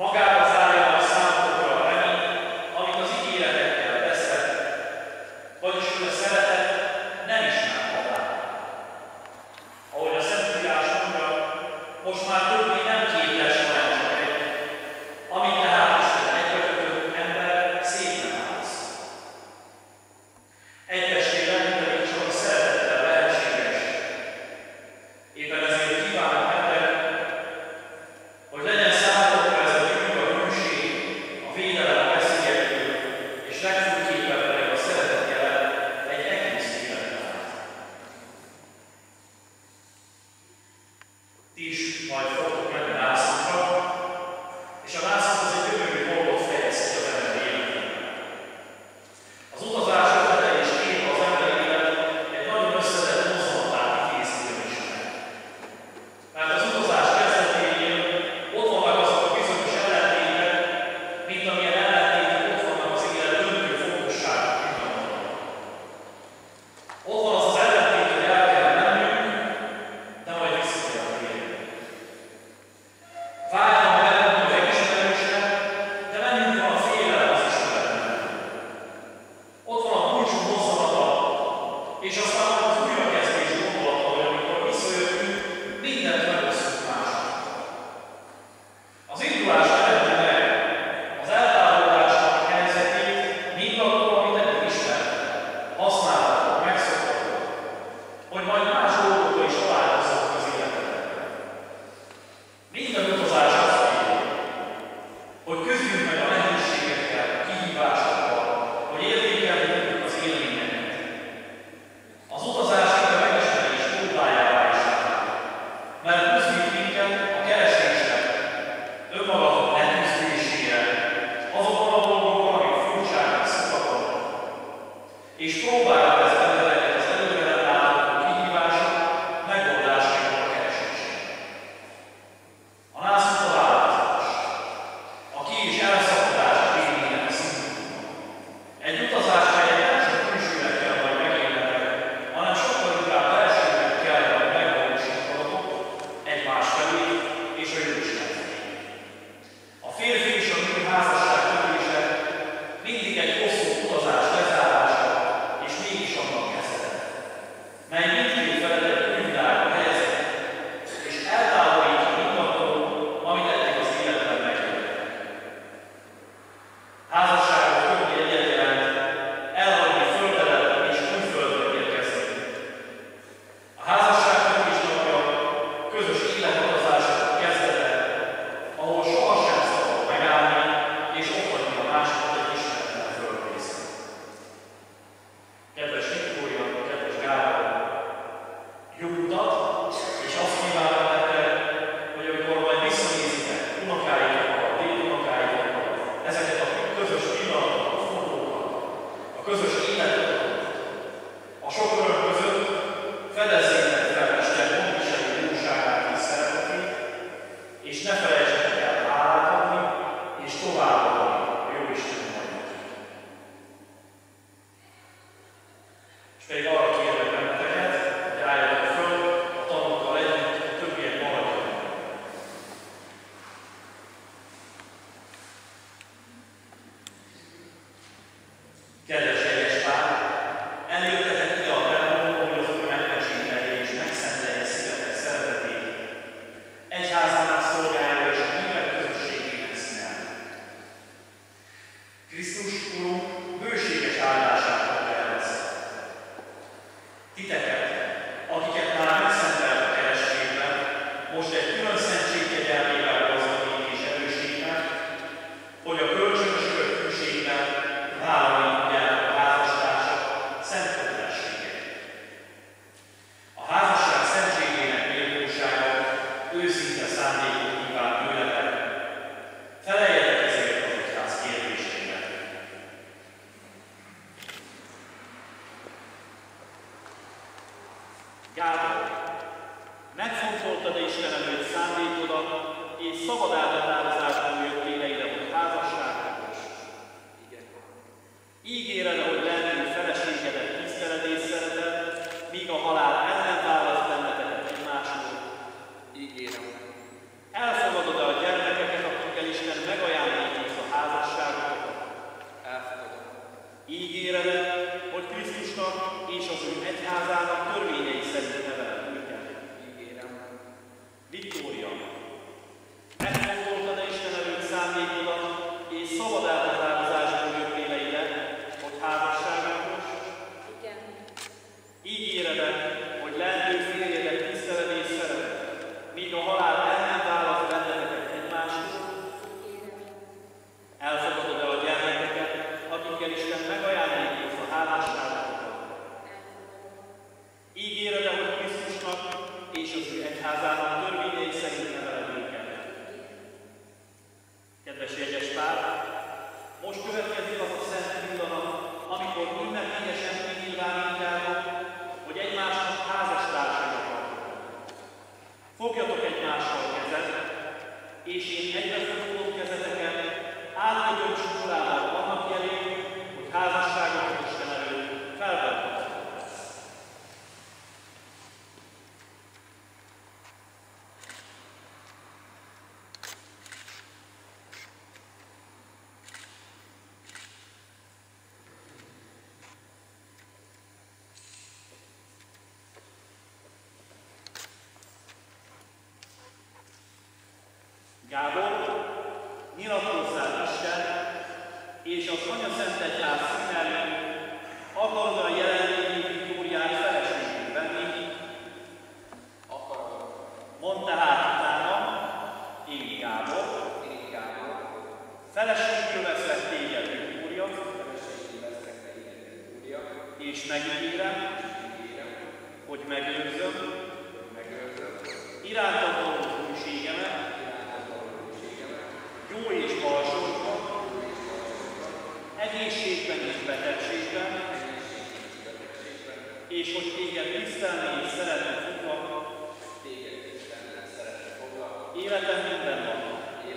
[SPEAKER 6] magába zárja a számotokra a reményt, amit az ígéretekkel tesztek, vagyis hogy a szeretet nem ismer határt. Ahogy a Szentírás mondja, most már többé nem képes, hanem csak egy, amit tehát Isten egybekötött ember szét nem állsz. Egy testé lenni pedig csak a szeretettel lehetséges. Éppen ezért kívánom nektek, hogy legyen számotokra ez a gyümölcs, megajándékozz a házasságotokat.
[SPEAKER 3] Elfogadom.
[SPEAKER 6] Ígéred, hogy Krisztusnak és az ő egyházának törvényei szerint neveled őket.
[SPEAKER 3] Ígérem.
[SPEAKER 6] Viktória, megfontoltad-e Isten előtt szándékodat és szabad elhatározásban jöttél ide, hogy házasságos?
[SPEAKER 7] Igen.
[SPEAKER 6] Ígéred, hogy lendő férjedet tiszteled és szereted, míg a halál el nem választ benneteket egymástól? Elfogadod-e a gyermekeket, akikkel Isten megajándékozza a házasságotokat? Ígéred-e, hogy Krisztusnak és az ő egyházának törvényei szerint neveled őket? Kedves jegyes pár, most következik az a szent pillanat, amikor ünnepélyesen kinyilvánítjátok, hogy egymásnak házastársak akartok. Fogjatok egymással kezet, és én egybefogom kezeteket, átadom csukulámat annak jelén, hogy házasságotok Isten előtt felvettek. Gábor, nyilatkozzál Isten és az Anyaszentegyház szín előtt, akarod a jelenlévő Viktóriát feleségül venni?
[SPEAKER 3] Akarom.
[SPEAKER 6] Mondd tehát utána, én Gábor,
[SPEAKER 3] Én Gábor.
[SPEAKER 6] feleségül veszlek téged, Viktória,
[SPEAKER 3] Feleségül veszlek téged, Viktória.
[SPEAKER 6] és megígérem,
[SPEAKER 3] Ígérem.
[SPEAKER 6] hogy megőrzöm
[SPEAKER 3] Hogy megőrzöm.
[SPEAKER 6] irántad való hűségemet, jó és balsorban, egészségben és betegségben, és hogy téged tisztelni és szeretni fogva, életem minden nap.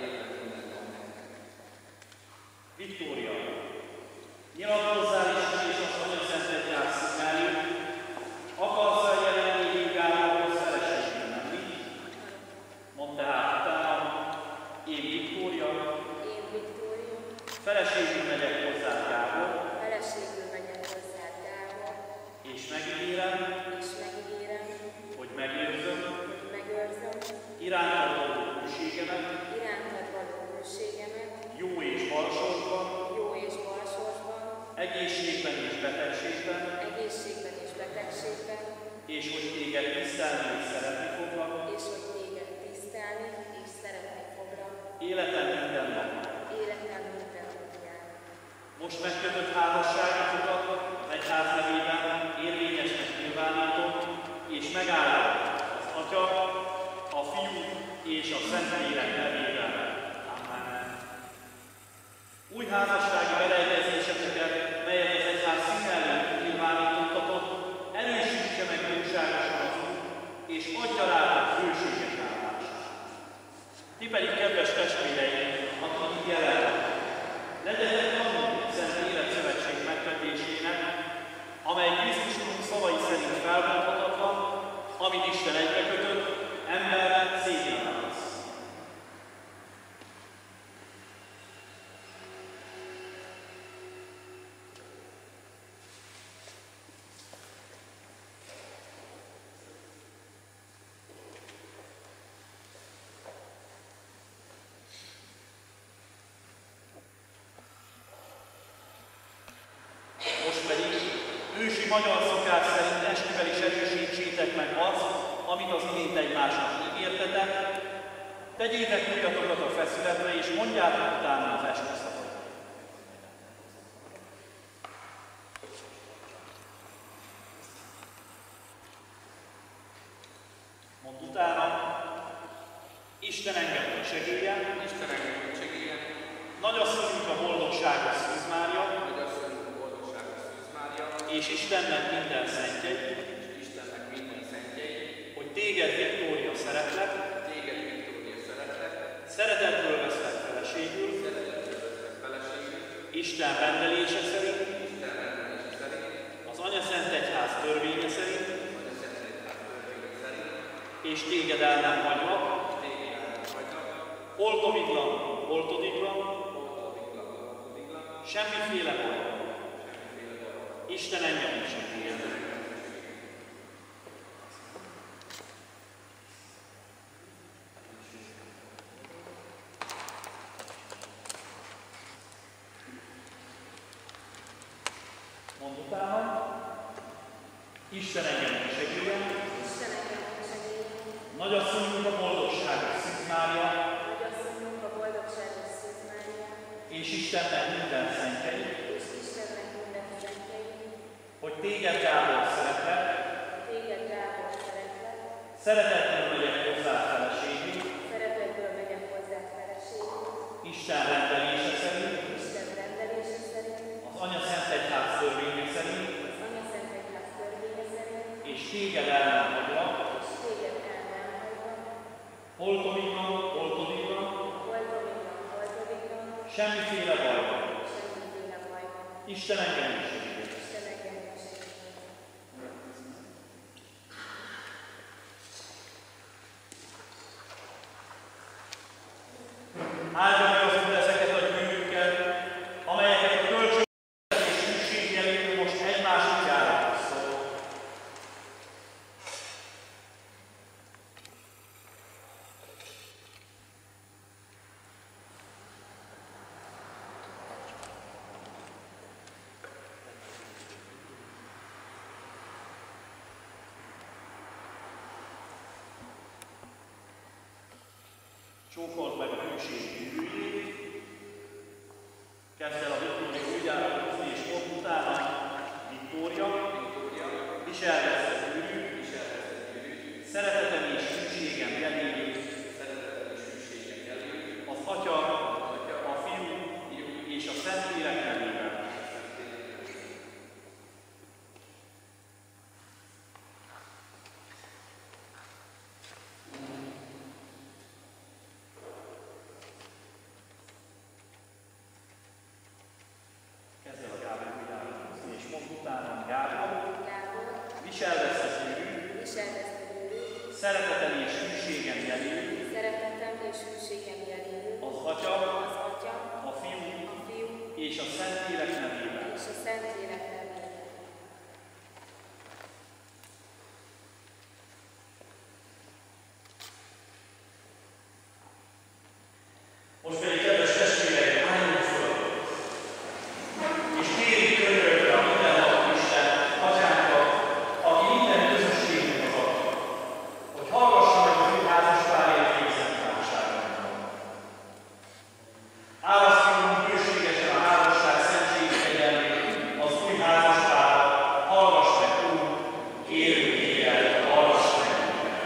[SPEAKER 6] Viktória, nyilatkozzál Isten és az Anyaszentegyház szín előtt, akarsz a jelenlévő Gáborhoz feleségül menni? Mondd tehát utána, én Viktória,
[SPEAKER 7] Én Viktória,
[SPEAKER 6] feleségül megyek hozzá Gábor,
[SPEAKER 7] feleségül megyek hozzá Gábor,
[SPEAKER 6] és megígérem,
[SPEAKER 7] és megígérem,
[SPEAKER 6] hogy megőrzöm
[SPEAKER 7] hogy megőrzöm
[SPEAKER 6] irántad való hűségemet,
[SPEAKER 7] irántad való hűségemet,
[SPEAKER 6] jó és balsorban,
[SPEAKER 7] jó és balsorsban,
[SPEAKER 6] egészségben és betegségben,
[SPEAKER 7] egészségben és betegségben,
[SPEAKER 6] és hogy téged tisztelni és szeretni foglak,
[SPEAKER 7] és hogy téged tisztelni és szeretni foglak,
[SPEAKER 6] életem minden nap.
[SPEAKER 7] életem minden napján.
[SPEAKER 6] Most megkötött házasságotokat az egyház nevében érvényesnek nyilvánítom, és megállom az Atya, a Fiú és a Szentlélek nevében. Amen. Új házassági beleegyezéseteket, melyet az egyház szín előtt nyilvánítottatok, erősítse meg jóságosan az Úr, és adja rátok hőséges állást. Ti pedig, kedves testvéreim, akik itt jelentek, legyetek tanulni Szent Életszövetség megkötésének, amely Krisztus Úrunk szavai szerint felmondhatatlan, amit Isten egybekötött, emberre szégyenre lesz. Most pedig ősi magyar szokás szerint esküvel is erősítsétek meg azt, amit az imént egymásnak ígértetek, tegyétek ujjatokat a feszületre, és mondjátok utána az esküszatot. Mondd utána, Isten engem, hogy segéljen,
[SPEAKER 3] Isten engem, hogy segéljen.
[SPEAKER 6] Nagyasszonyunk a boldogságos Szűz Mária,
[SPEAKER 3] Nagyasszonyunk a boldogságos Szűz Mária,
[SPEAKER 6] és Istennek minden szentjei,
[SPEAKER 3] és Istennek minden szentjei,
[SPEAKER 6] hogy téged, Viktória, szeretlek,
[SPEAKER 3] téged, Viktória, szeretlek,
[SPEAKER 6] szeretetből veszlek feleségül,
[SPEAKER 3] szeretetből veszlek feleségül,
[SPEAKER 6] Isten rendelése szerint,
[SPEAKER 3] Isten rendelése szerint,
[SPEAKER 6] az Anyaszentegyház törvénye szerint,
[SPEAKER 3] Anyaszentegyház törvénye szerint,
[SPEAKER 6] és téged el nem hagylak,
[SPEAKER 3] téged el nem hagylak,
[SPEAKER 6] holtomiglan, oltodik-la, semmiféle baj. Isten engem is segítsen. Mondd utána. Isten engem is segítsen. Nagyasszonyunk a boldogságos Szűz Mária,
[SPEAKER 7] Nagyasszonyunk a boldogságos Szűz Mária,
[SPEAKER 6] és Istennek minden szentjei,
[SPEAKER 7] és Istennek minden szentjei,
[SPEAKER 6] hogy téged, Gábor, szeretlek,
[SPEAKER 7] téged, Gábor, szeretlek,
[SPEAKER 6] szeretetből megyek hozzá feleségül,
[SPEAKER 7] szeretetből megyek hozzád feleségül,
[SPEAKER 6] Isten rendelése szerint,
[SPEAKER 7] Isten rendelése szerint,
[SPEAKER 6] az Anya Szent Egyház törvénye szerint,
[SPEAKER 7] az Anya Szent Egyház törvénye szerint,
[SPEAKER 6] és téged el nem hagylak,
[SPEAKER 7] és téged el nem hagyva,
[SPEAKER 6] holtomiglan, holtodiglan,
[SPEAKER 7] holtomiglan, holtomiglan,
[SPEAKER 6] semmiféle bajban.
[SPEAKER 7] semmiféle bajban.
[SPEAKER 6] Isten engem is segítsen.
[SPEAKER 7] Isten engem is segítsen.
[SPEAKER 6] Áldja meg az Úr ezeket a gyűrűket, amelyeket a kölcsönösség és hűség jeléül most egymás útjára szól. Csókold meg a hűség gyűrűjét, kezd el a Viktória újjára hozni, és pont utána Viktória, viseld ezt a gyűrűt, szeretetem és hűségem jeléül, az Atya, a Fiú és a Szentlélek nevében. Kezd el a Gábor újjára hozni, és mondd utána, Gábor,
[SPEAKER 7] Gábor,
[SPEAKER 6] viseld ezt a gyűrűt,
[SPEAKER 7] viseld ezt a gyűrűt,
[SPEAKER 6] szeretetem és hűségem jeléül,
[SPEAKER 7] szeretetem és hűségem jeléül,
[SPEAKER 6] az Atya,
[SPEAKER 7] az Atya,
[SPEAKER 6] a Fiú
[SPEAKER 7] a Fiú
[SPEAKER 6] és a Szentlélek nevében.
[SPEAKER 7] és a Szentlélek nevében.
[SPEAKER 6] Most pedig, kedves testvéreim, álljunk föl, és kérjük könyörögve a mindenható Isten, Atyánkat, aki minden közösségünket adja, hogy hallgassa meg az ő házas párért végzett imádságunkban. Álasztjunk bőségesen a házasság szentség kegyelmét, az új házas párat, hallgass meg, Úr, kérünk téged, hallgass meg minket.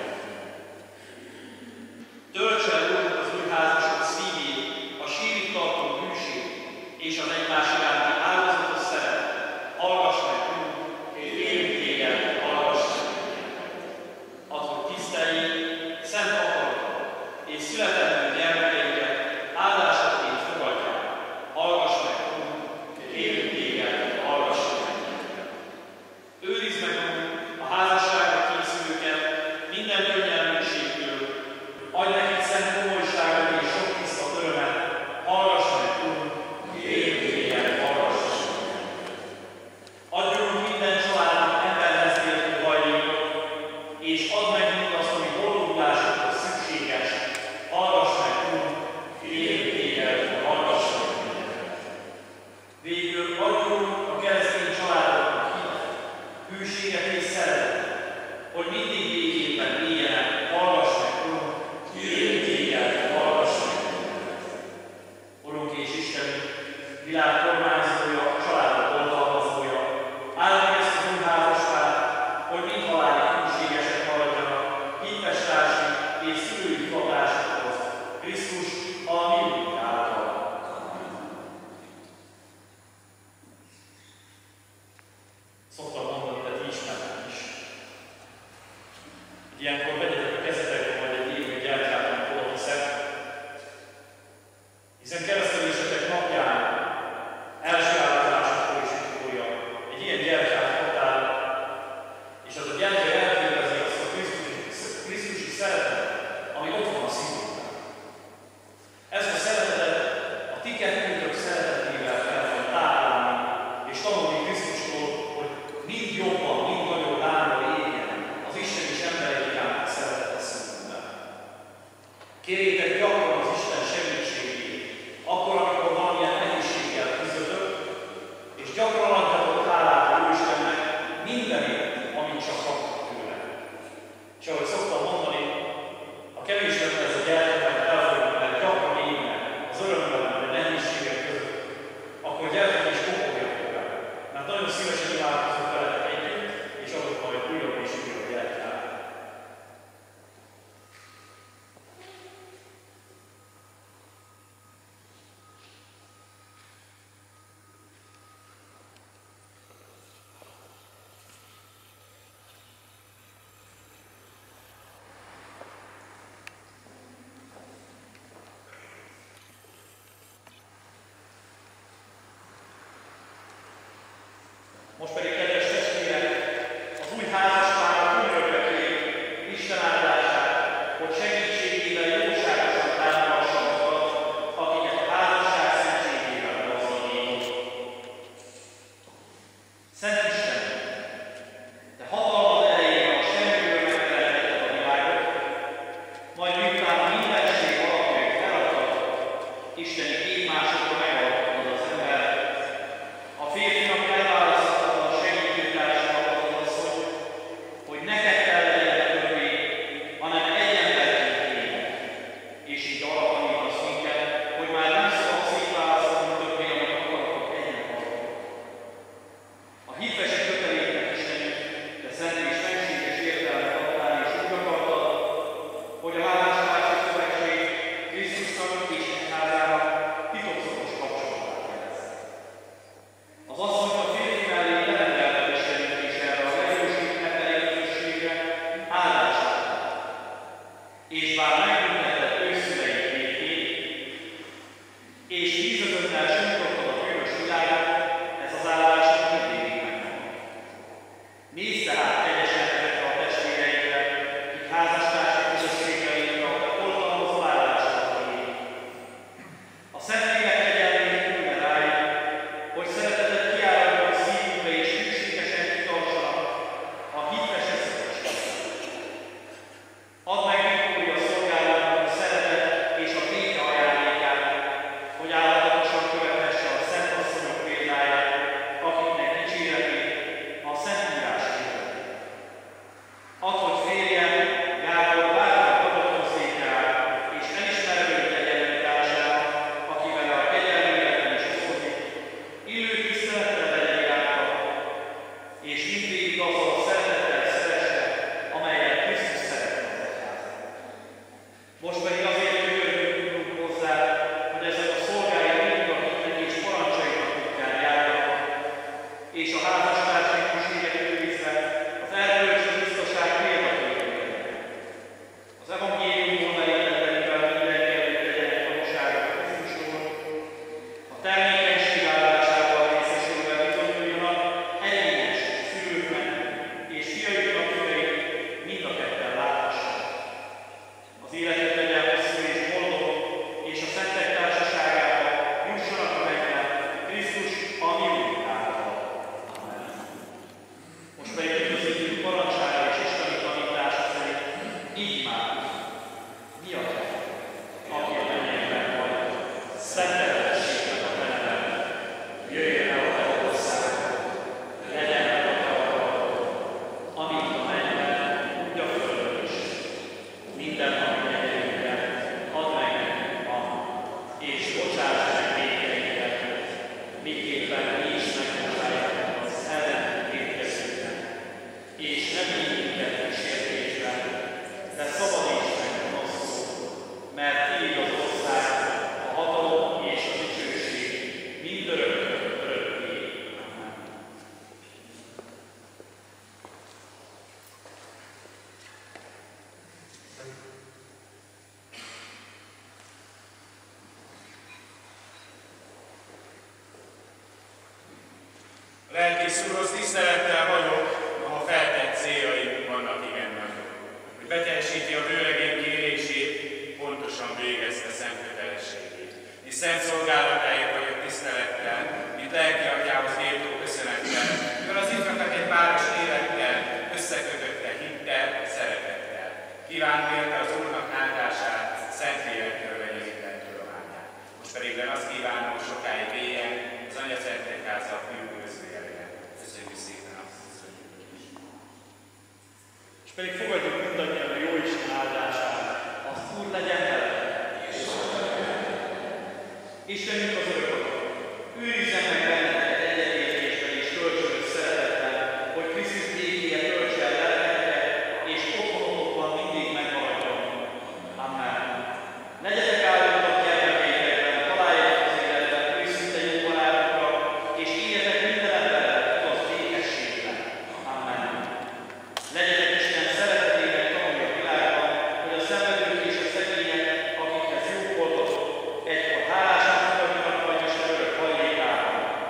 [SPEAKER 6] Tölts el, Úr, az új házasok szívét, a sírig tartó hűség és az egymás iránti áldozatos szeretet. Hallgass meg, Úr, kérünk téged, hallgass meg minket. Add, hogy tiszteljék szent akaratot és születendő gyermekeiket áldásodként fogadják. Hallgass meg, Úr, kérünk téged, hallgass meg minket. Őrizd meg, Úr, a házasságra készülőket minden könnyelműségtől, adj nekik szent komolyságot és sok tiszta örömet. Hallgass meg, Úr, kérünk téged, hallgass meg minket. Adjunk minden családnak emberhez méltó hajlékot, és add meg mindazt, ami boldogulásukhoz szükséges. Hallgass meg, Úr, kérünk téged, hallgass meg minket. Végül adjunk a keresztény családoknak hitet, hűséget és szeretetet, hogy mindig békében éljenek. Hallgass meg, Úr, kérünk téged, hallgass meg minket. Urunk és Istenünk, világ kormányzója, családok oldalmazója, áld meg ezt az új házaspárt, hogy mind halálig hűségesek maradjanak, hitvestársi és szülői hivatásokhoz, Krisztus a mi Urunk által. Szoktam mondani, de ti ismertek is. Ilyenkor vegyetek a kezetekbe majd egy élő gyertyát, amit oda viszek, hiszen keresztelésetek napján első Most pedig, kedves testvérek, az új házaspárok ünnökre kér Isten áldását, hogy segítségével jóságosan támogassa azokat, akiket a házasság szentségével gazdagít. Szent Isten, te hatalmad erejével a semmiből megteremtetted a világot, majd miután a mindenség alapjait feladtad, isteni képmásokra megalkottad az embert. A férfinak elválasztottad a segítőtársamat az asszony, hogy neked kell legyen többé, hanem egy emberként élnek. És így arra tanítasz minket, hogy már nem szabad szétválasztani többé, amit akarok egyen akarok. A hitvesi köteléknek Istenünk, de szent és fenséges értelmet adtál, és úgy akartad, hogy a házastársi szövetség Krisztusnak és egyházának titokzatos kapcsolatát jelez. Az asszonyt a férfi mellé lerendelted Istenünk, és erre a legjobb emberi közösségre áldását adtál. És bár megbüntetted őszüleit végét, és vízötönnel sújtottad a bűnös világot, ez az áldás mindig megvan. Nézz tehát kegyesen ezekre a testvéreidre, kik házastársi közösségre írtak, de oltalmazó áldásokat élik. A Szentlélek kegyelmét küldve rájuk, hogy szeretetet kiálljanak a szívükbe és hűségesen kitartsanak a hitres összekötésben. Add meg Viktória szolgálatnak a szeretet és a béke ajándékát, hogy állatosan követhesse a szent asszonyok példáját, akiknek dicséretét a Szentírás hirdeti. Add, hogy férjem, Gábor bátran adathoz létre áll, és elismerőt legyen társának, aki vele a kegyelmi életben is osztozik, illő tisztelettel legyen iránta, és mindvégig azzal a szeretettel szeresse, amelyet Krisztus szeretne az egyházat. Most pedig azért könyörgünk hozzá, hogy ezek a szolgái mindig a hitnek és parancsainak útján járjanak, és a házastársi hűséget őrizve az erkölcsi biztoság példaképének. Az evangéliumból merítendeivel mindenki előtt legyenek tanúságok Krisztusról, a termékenység áldásával részesülve bizonyuljanak erényes szülőknek és fiaiknak füleit mind a ketten láthassák. Az életet legyen hosszú és boldog, és a szentek társaságába jussanak a mennybe Krisztus a mi úrunk által. Amen. Most pedig üdvözítjük parancsára és isteni tanítása szerint így már. Mi a te, aki a mennyekben vagy, szenteltessék a te neved, jöjjön el a te országod, legyen meg a te akaratod, amint a mennyben, úgy a földön is. Minden napi egyébként add meg nekünk ma, és bocsáss meg vétkeinket, miképpen mi is megbocsájtunk az ellenünk vétkezőknek. És ne vigy minket kísértésbe, de szabadíts meg a rosszul, mert tiéd az ország, a hatalom és a dicsőség mindörökkön örökké. Amen.
[SPEAKER 2] Lelkész Úrhoz tisztelettel vagyok, ha feltett céljaim vannak igen nagyok. Hogy beteljesíti a vőlegény kérését, pontosan végezte szent kötelességét. És szent szolgálatáért vagyok tisztelettel, mint lelki atyához méltó köszönettel, mivel az ifjakat egy páros élettel, összekötötte hittel, szeretettel. Kívánt érte az Úrnak áldását, szent lélektől vegye minden tudományát. Most pedig len azt kívánom, hogy sokáig éljen az Anya Szent Egyháza bűnözőjelében. Köszönjük szépen azt, hogy
[SPEAKER 6] És pedig fogadjuk mindannyian a Jóisten áldását, az Úr legyen vele. Istenünk az örök Atya, őrizzen meg benneteket egyetértésben és kölcsönös szeretetben, hogy Krisztus békéje töltse el lelketeket, és otthonotokban mindig megmaradjon. Amen. Legyetek áldottak gyermekeitekben, találjatok az életben őszinte jó barátokra, és éljetek minden emberrel igaz békességben. Amen. Legyetek Isten szeretetének tanulni a világban, hogy a szenvedők és a szegények, akikhez jók voltatok, egykor hálásan fogadjanak majd Isten örök hajlékában.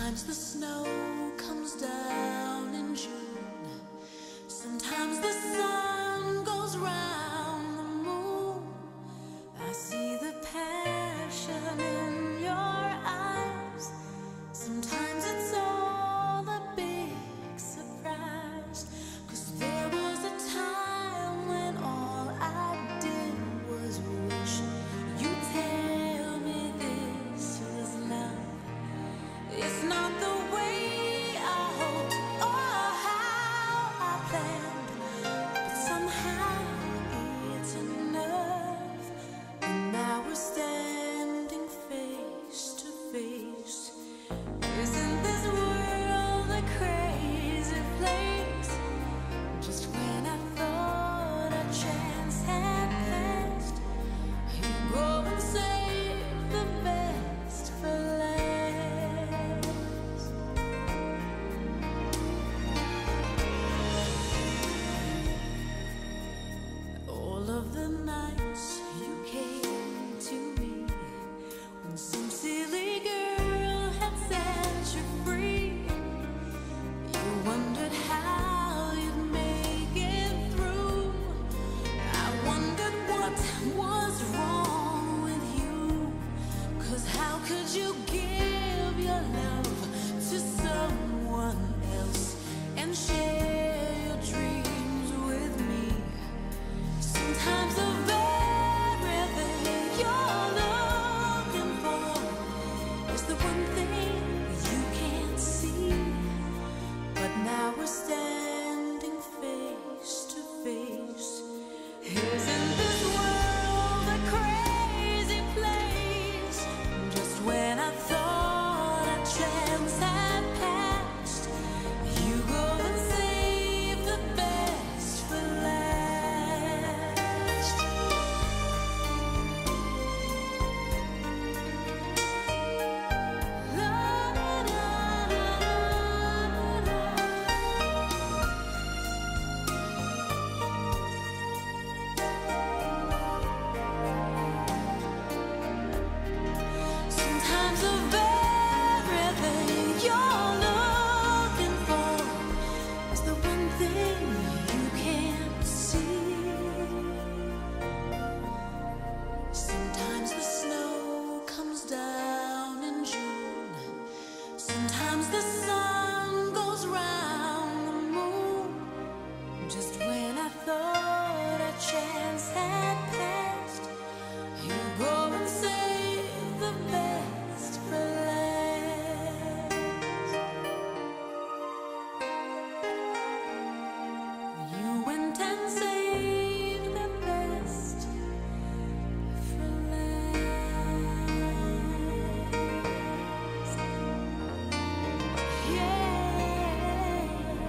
[SPEAKER 8] Sometimes the snow comes down in June. Sometimes the sun goes round the moon. I see the passion in your eyes. Sometimes it's all a big surprise. 'Cause there was a time when all I did was wish you'd tell me this was love. It's not the way I hoped or how I planned, but somehow it's enough. And now we're standing face to face. Isn't this world a crazy place? Just when I thought a chance had passed, you go and save the best for last. All of the nights you came to me, when some silly girl had set you free, you wondered how you'd make it through. I wondered what was wrong with you. 'Cause how could you give your love to someone else and share your dreams with me? Sometimes the very thing you're looking for is the one thing you can't see. But now we're standing face to face. Isn't this world a crazy place? Just when I thought a chance had passed, you go and save the best for last. La, la, la, la, la. Sometimes the very thing you're looking for is the one thing you can't see. Sometimes the snow comes down in June. Sometimes the sun goes round the moon. Just when I thought a chance had passed, you go and save the best for last. You went and saved the best for last. Yeah.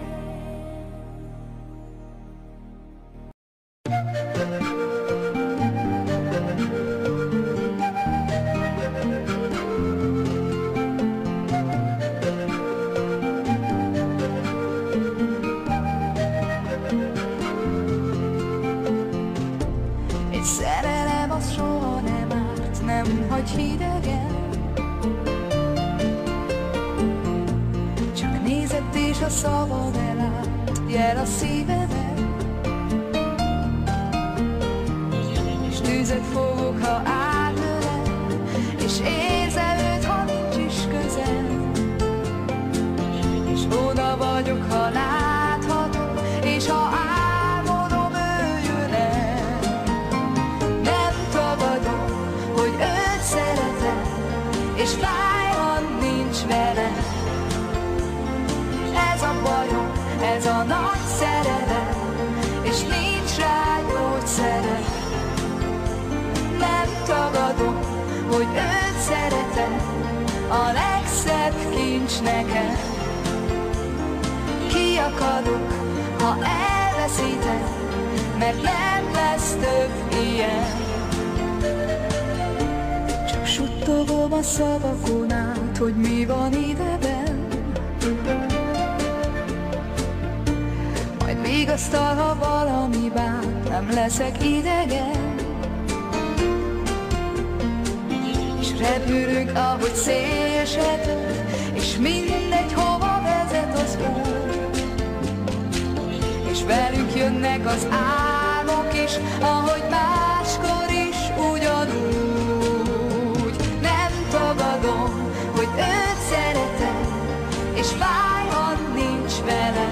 [SPEAKER 9] Egy szerelem az soha nem árt, nem hagy hidegen. Csak nézett és a szavad elállt, jel a szíveden. És tűzet fogok, ha átölel, és érzem őt, ha nincs is közel. És oda vagyok, ha láthatom, és ha álmodom, ő jön el. Nem tagadom, hogy őt szeretem, és fáj, ha nincs vele. Ez a bajom, ez a nagy szerelem, és nincs rá gyógyszere. Nem tagadom, hogy őt szeretem, a legszebb kincs nekem. Kiakadok, ha elveszítem, mert nem lesz több ilyen. Csak suttogom a szavakon át, hogy mi van ideben. Majd vigasztal, ha valami bánt, nem leszek idegen. És repülünk, ahogy szélshető, és és mindegy hova vezet az út. És velünk jönnek az álmok is, ahogy máskor is ugyanúgy. Nem tagadom, hogy őt szeretem, és fáj, ha nincs vele.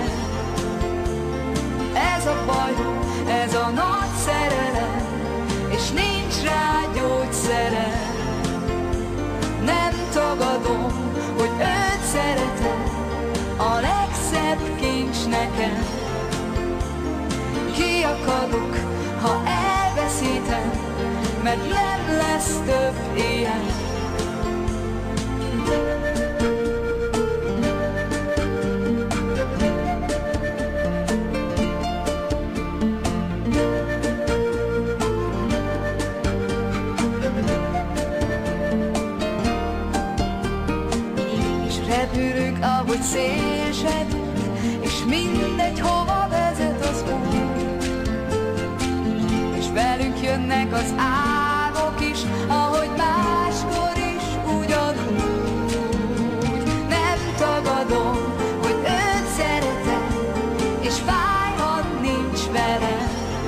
[SPEAKER 9] Ez a bajom, ez a nagy szerelem, és nincs rá gyógyszere. Nem tagadom, hogy őt szeretem, a legszebb kincs nekem. Kiakadok, ha elveszítem, mert nem lesz több ilyen. Ahogy szélsed, és mindegy hova vezet az út. És velünk jönnek az álmok is, ahogy máskor is ugyanúgy. Nem tagadom, hogy őt szeretem, és fáj, ha nincs vele.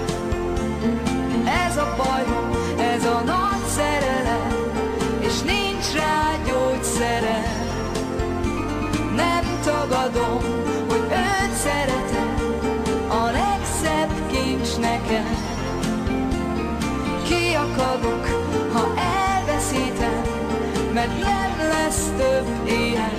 [SPEAKER 9] Ez a bajom, ez a nagy szerelem, és nincs rá gyógyszere. Nem tagadom, hogy őt szeretem, a legszebb kincs nekem. Kiakadok, ha elveszítem, mert nem lesz több ilyen.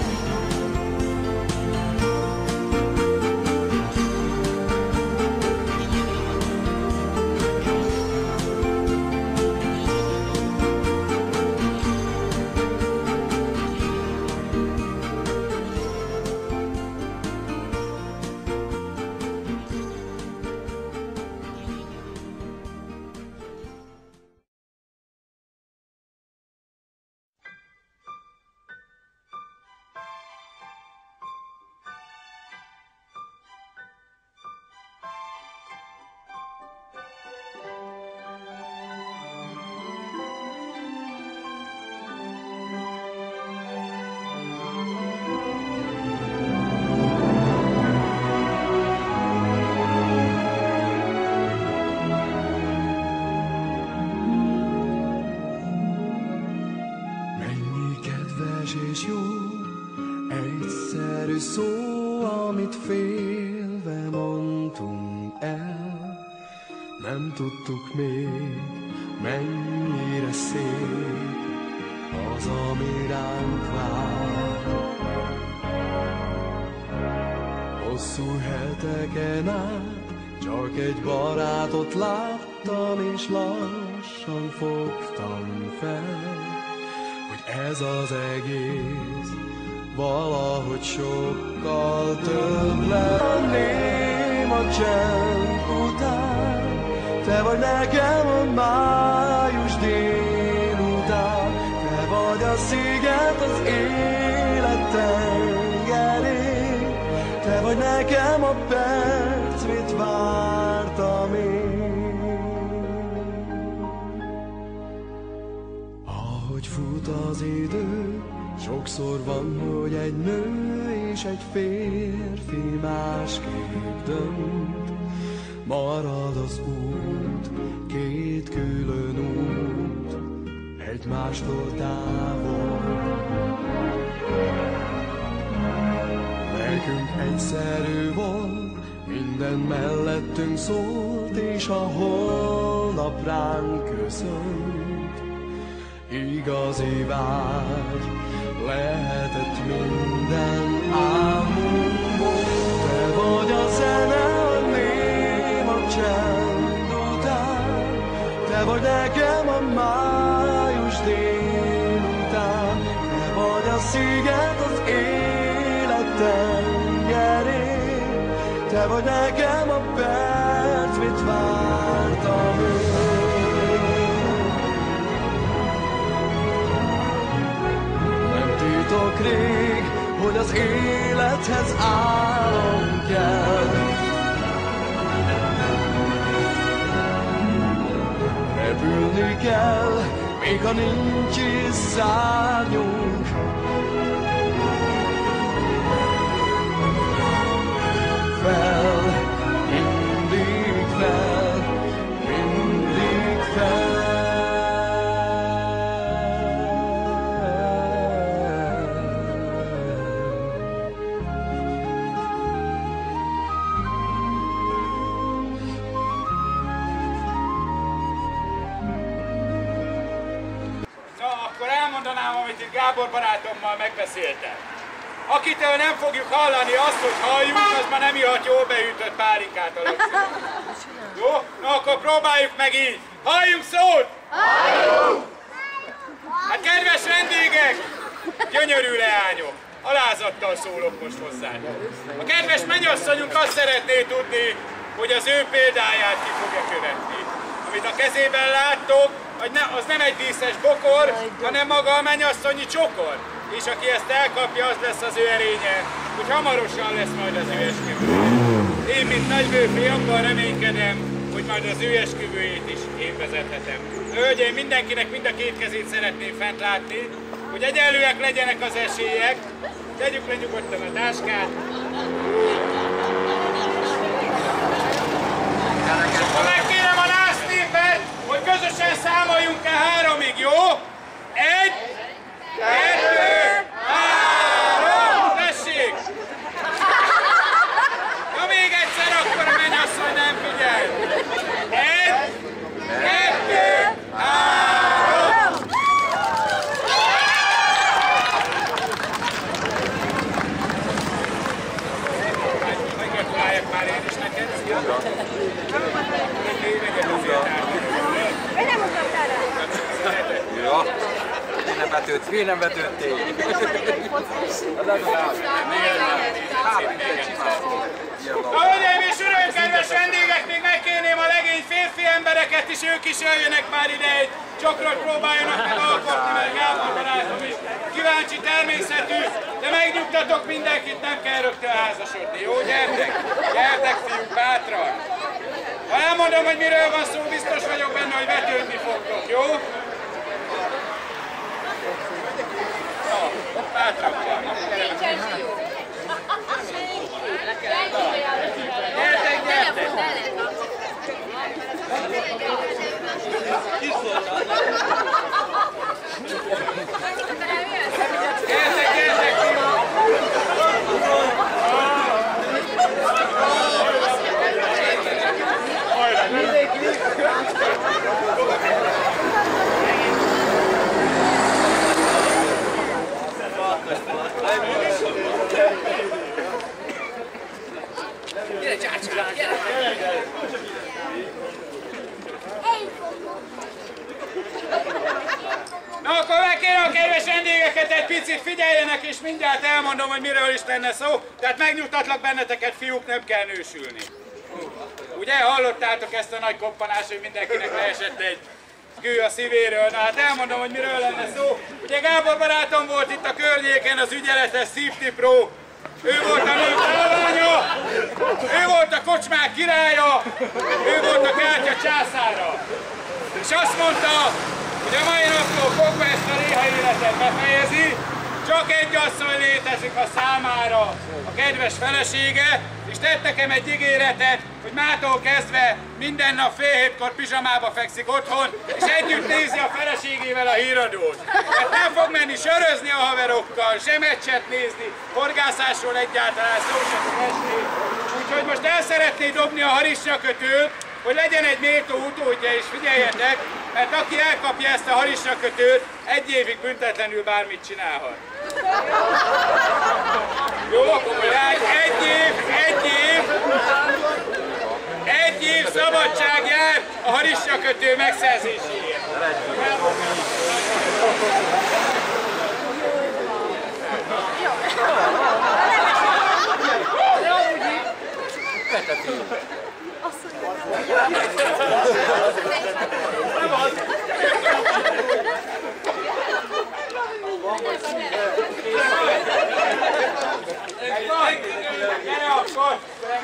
[SPEAKER 10] És jó, egyszerű szó, amit félve mondtunk el. Nem tudtuk még, mennyire szép az, ami ránk vár. Hosszú heteken át csak egy barátot láttam, és lassan fogtam fel, ez az egész valahogy sokkal több lenném a csend után. Te vagy nekem a május délután, te vagy a sziget az élet tengerén, te vagy nekem a perc, mit vártam én. Ahogy fut az idő, sokszor van, hogy egy nő és egy férfi másképp dönt. Marad az út, két külön út, egymástól távol. Nekünk egyszerű volt, minden mellettünk szólt, és a holnap ránk köszönt. Igazi vágy lehetett minden álmunkból. Te vagy a zene, a ném, a csend után, te vagy nekem a május délután, te vagy a sziget az élet tengerén, te vagy nekem a perc, mit vártam én. Tudok rég, hogy az élethez álom kell. Repülni kell, még ha nincs is szárnyunk.
[SPEAKER 2] itt Gábor barátommal megbeszéltem. Akitől nem fogjuk hallani azt, hogy halljuk, az már nem ihat jól beütött pálinkát a lakszót. Jó? Na akkor próbáljuk meg így. Halljunk szót! Halljuk! Hát kedves vendégek, gyönyörű leányok, alázattal szólok most hozzátok. A kedves mennyasszonyunk azt szeretné tudni, hogy az ő példáját ki fogja követni. Amit a kezében láttok, az nem egy díszes bokor, hanem maga a mennyasszonyi csokor. És aki ezt elkapja, az lesz az ő erénye, hogy hamarosan lesz majd az ő esküvője. Én, mint nagybőfé, abban reménykedem, hogy majd az ő esküvőjét is én vezethetem. Hölgyeim, mindenkinek mind a két kezét szeretném fent látni, hogy egyenlőek legyenek az esélyek. Tegyük le nyugodtan a táskát. Megkérem a násztépet, hogy közösen számoljunk el háromig, jó? Egy, kettő, három! Tessék! Na még egyszer, akkor a mennyasszony nem figyel! Egy, kettő, három! Meggratulálják már én is neked, szia!
[SPEAKER 7] Én nem ugrotál rá!
[SPEAKER 3] Ja. Én nem betőtt, fél nem betőttél.
[SPEAKER 2] Hölgyeim és uraim, kedves vendégek, még megkérném a legény férfi embereket is, ők is jöjjenek már ide, egy csokrot próbáljanak meg alkotni, mert Gábor barátom is kíváncsi természetű, de megnyugtatok mindenkit, nem kell rögtön házasodni, jó? Gyertek! Gyertek, fiúk, bátran! Ha elmondom, hogy miről van szó, biztos vagyok benne, hogy vetődni fogtok, jó? Bátrakban! Gyertek, gyertek! Gyertek, gyertek!
[SPEAKER 3] Gyere, csácsra, gyere!
[SPEAKER 2] Na akkor megkérem a kedves vendégeket, egy picit figyeljenek, és mindjárt elmondom, hogy miről is lenne szó. Tehát megnyugtatlak benneteket, fiúk, nem kell nősülni. Ugye hallottátok ezt a nagy koppanást, hogy mindenkinek leesett egy kő a szívéről. Na hát elmondom, hogy miről lenne szó. Ugye Gábor barátom volt itt a környéken, az ügyeletes Safety Pro. Ő volt a nők állványa, ő volt a kocsmák királya, ő volt a kártya császára. És azt mondta, hogy a mai naptól fogva ezt a réha életet befejezi, csak egy asszony létezik a számára, a kedves felesége, és tett nekem egy ígéretet, hogy mától kezdve minden nap fél hétkor pizsamába fekszik otthon, és együtt nézi a feleségével a híradót. Hát nem fog menni sörözni a haverokkal, se meccset nézni, horgászásról egyáltalán szó sem fog esni. Úgyhogy most el szeretné dobni a harisnyakötőt, hogy legyen egy méltó utódja, és figyeljetek, mert aki elkapja ezt a harisnyakötőt, egy évig büntetlenül bármit csinálhat. Jó, tehát egy év, egy év, egy év szabadság jár a harisnyakötő megszerzéséért. Gyere akkor!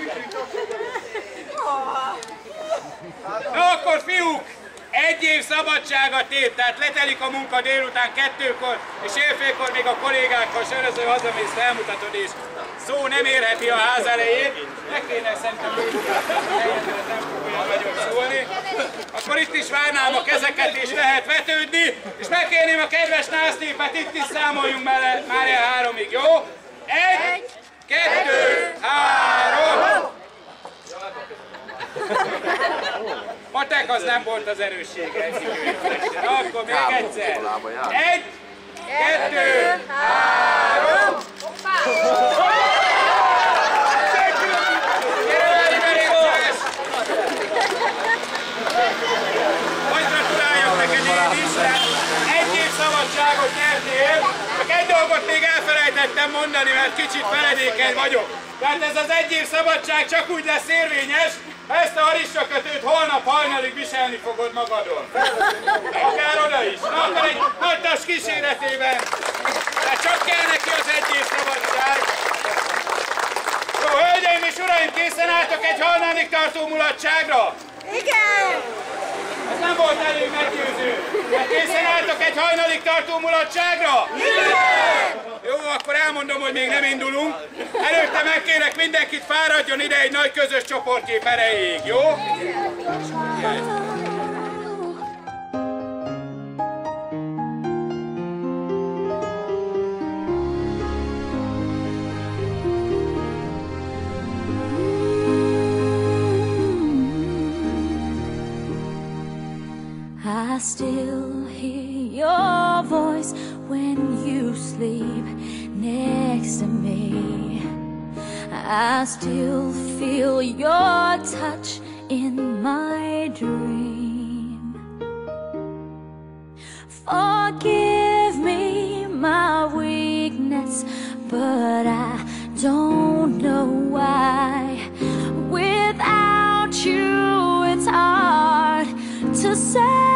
[SPEAKER 2] Na akkor fiúk, egy év szabadsága tép, tehát letelik a munka délután kettőkor, és éjfélkor még a kollégákkal söröző hazamész, felmutatod, és szó nem érheti a ház elejét. Ne kéne szerintem nem fog olyan nagyon szólni. Akkor itt is várnám a kezeket, és lehet vetődni, és megkérném a kedves násztépet, itt is számoljunk már el háromig, jó? Egy, kettő, három! Matek az nem volt az erőssége. Na akkor még egyszer. Egy, kettő, három! Gyere velem, Ferences! Hogy gratuláljak neked én is, egy év szabadságot nyertél, csak egy dolgot még elfelejtettem mondani, mert kicsit feledékeny vagyok. Tehát ez az egy év szabadság csak úgy lesz érvényes, ha ezt a harissakötőt holnap hajnalig viselni fogod magadon. Akár oda is. Na akkor egy nagy tas kíséretében. Tehát csak kell neki az egy év szabadság. Jó, hölgyeim és uraim, készen álltok egy hajnalig tartó mulatságra?
[SPEAKER 11] Igen!
[SPEAKER 2] Ez nem volt elég meggyőző. De készen álltok egy hajnalig tartó mulatságra?
[SPEAKER 11] Igen!
[SPEAKER 2] Jó, akkor elmondom, hogy még nem indulunk. Előtte megkérek mindenkit, fáradjon ide egy nagy közös csoportkép erejéig, jó? Igen.
[SPEAKER 8] I still hear your voice when you sleep next to me. I still feel your touch in my dream. Forgive me my weakness, but I don't know why. Without you, it's hard to survive.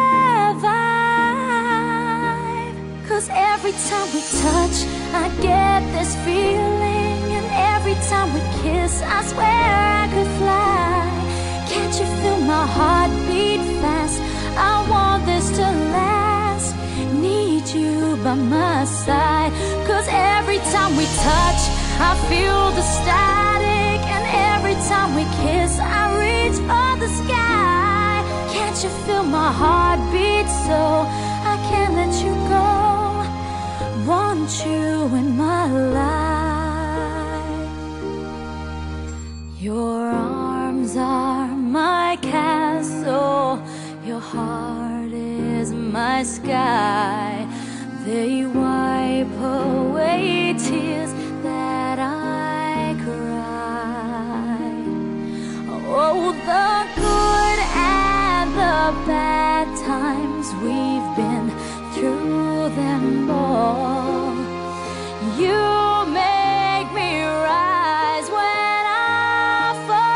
[SPEAKER 8] 'Cause every time we touch, I get this feeling, and every time we kiss, I swear I could fly. Can't you feel my heart beat fast? I want this to last. Need you by my side. 'Cause every time we touch, I feel the static, and every time we kiss, I reach for the sky. Can't you feel my heart beat so I can't let you go? Want you in my life. Your arms are my castle, your heart is my sky. They wipe away tears that I cry. Oh, the good and the bad times, we've been through them all. You make me rise when I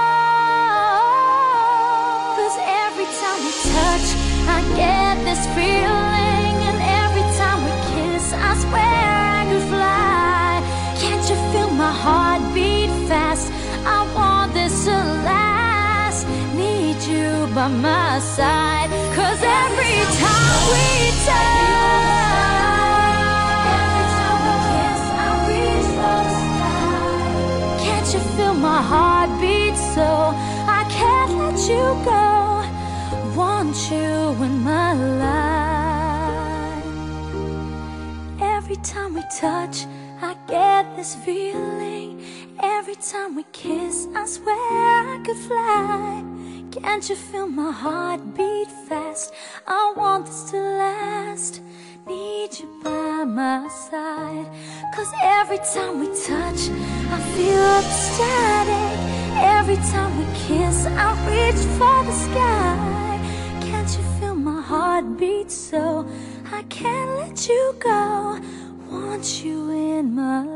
[SPEAKER 8] fall. 'Cause every time we touch, I get this feeling, and every time we kiss, I swear I could fly. Can't you feel my heart beat fast? I want this to last. Need you by my side. 'Cause every time we touch, every time we kiss, I reach for the sky. Can't you feel my heart beat so I can't let you go? Want you in my life. Every time we touch, I get this feeling. Every time we kiss, I swear I could fly. Can't you feel my heart beat fast? I want this to last. Need you by my side. 'Cause every time we touch, I feel the static. Every time we kiss, I reach for the sky. Can't you feel my heart beat so I can't let you go? Want you in my life.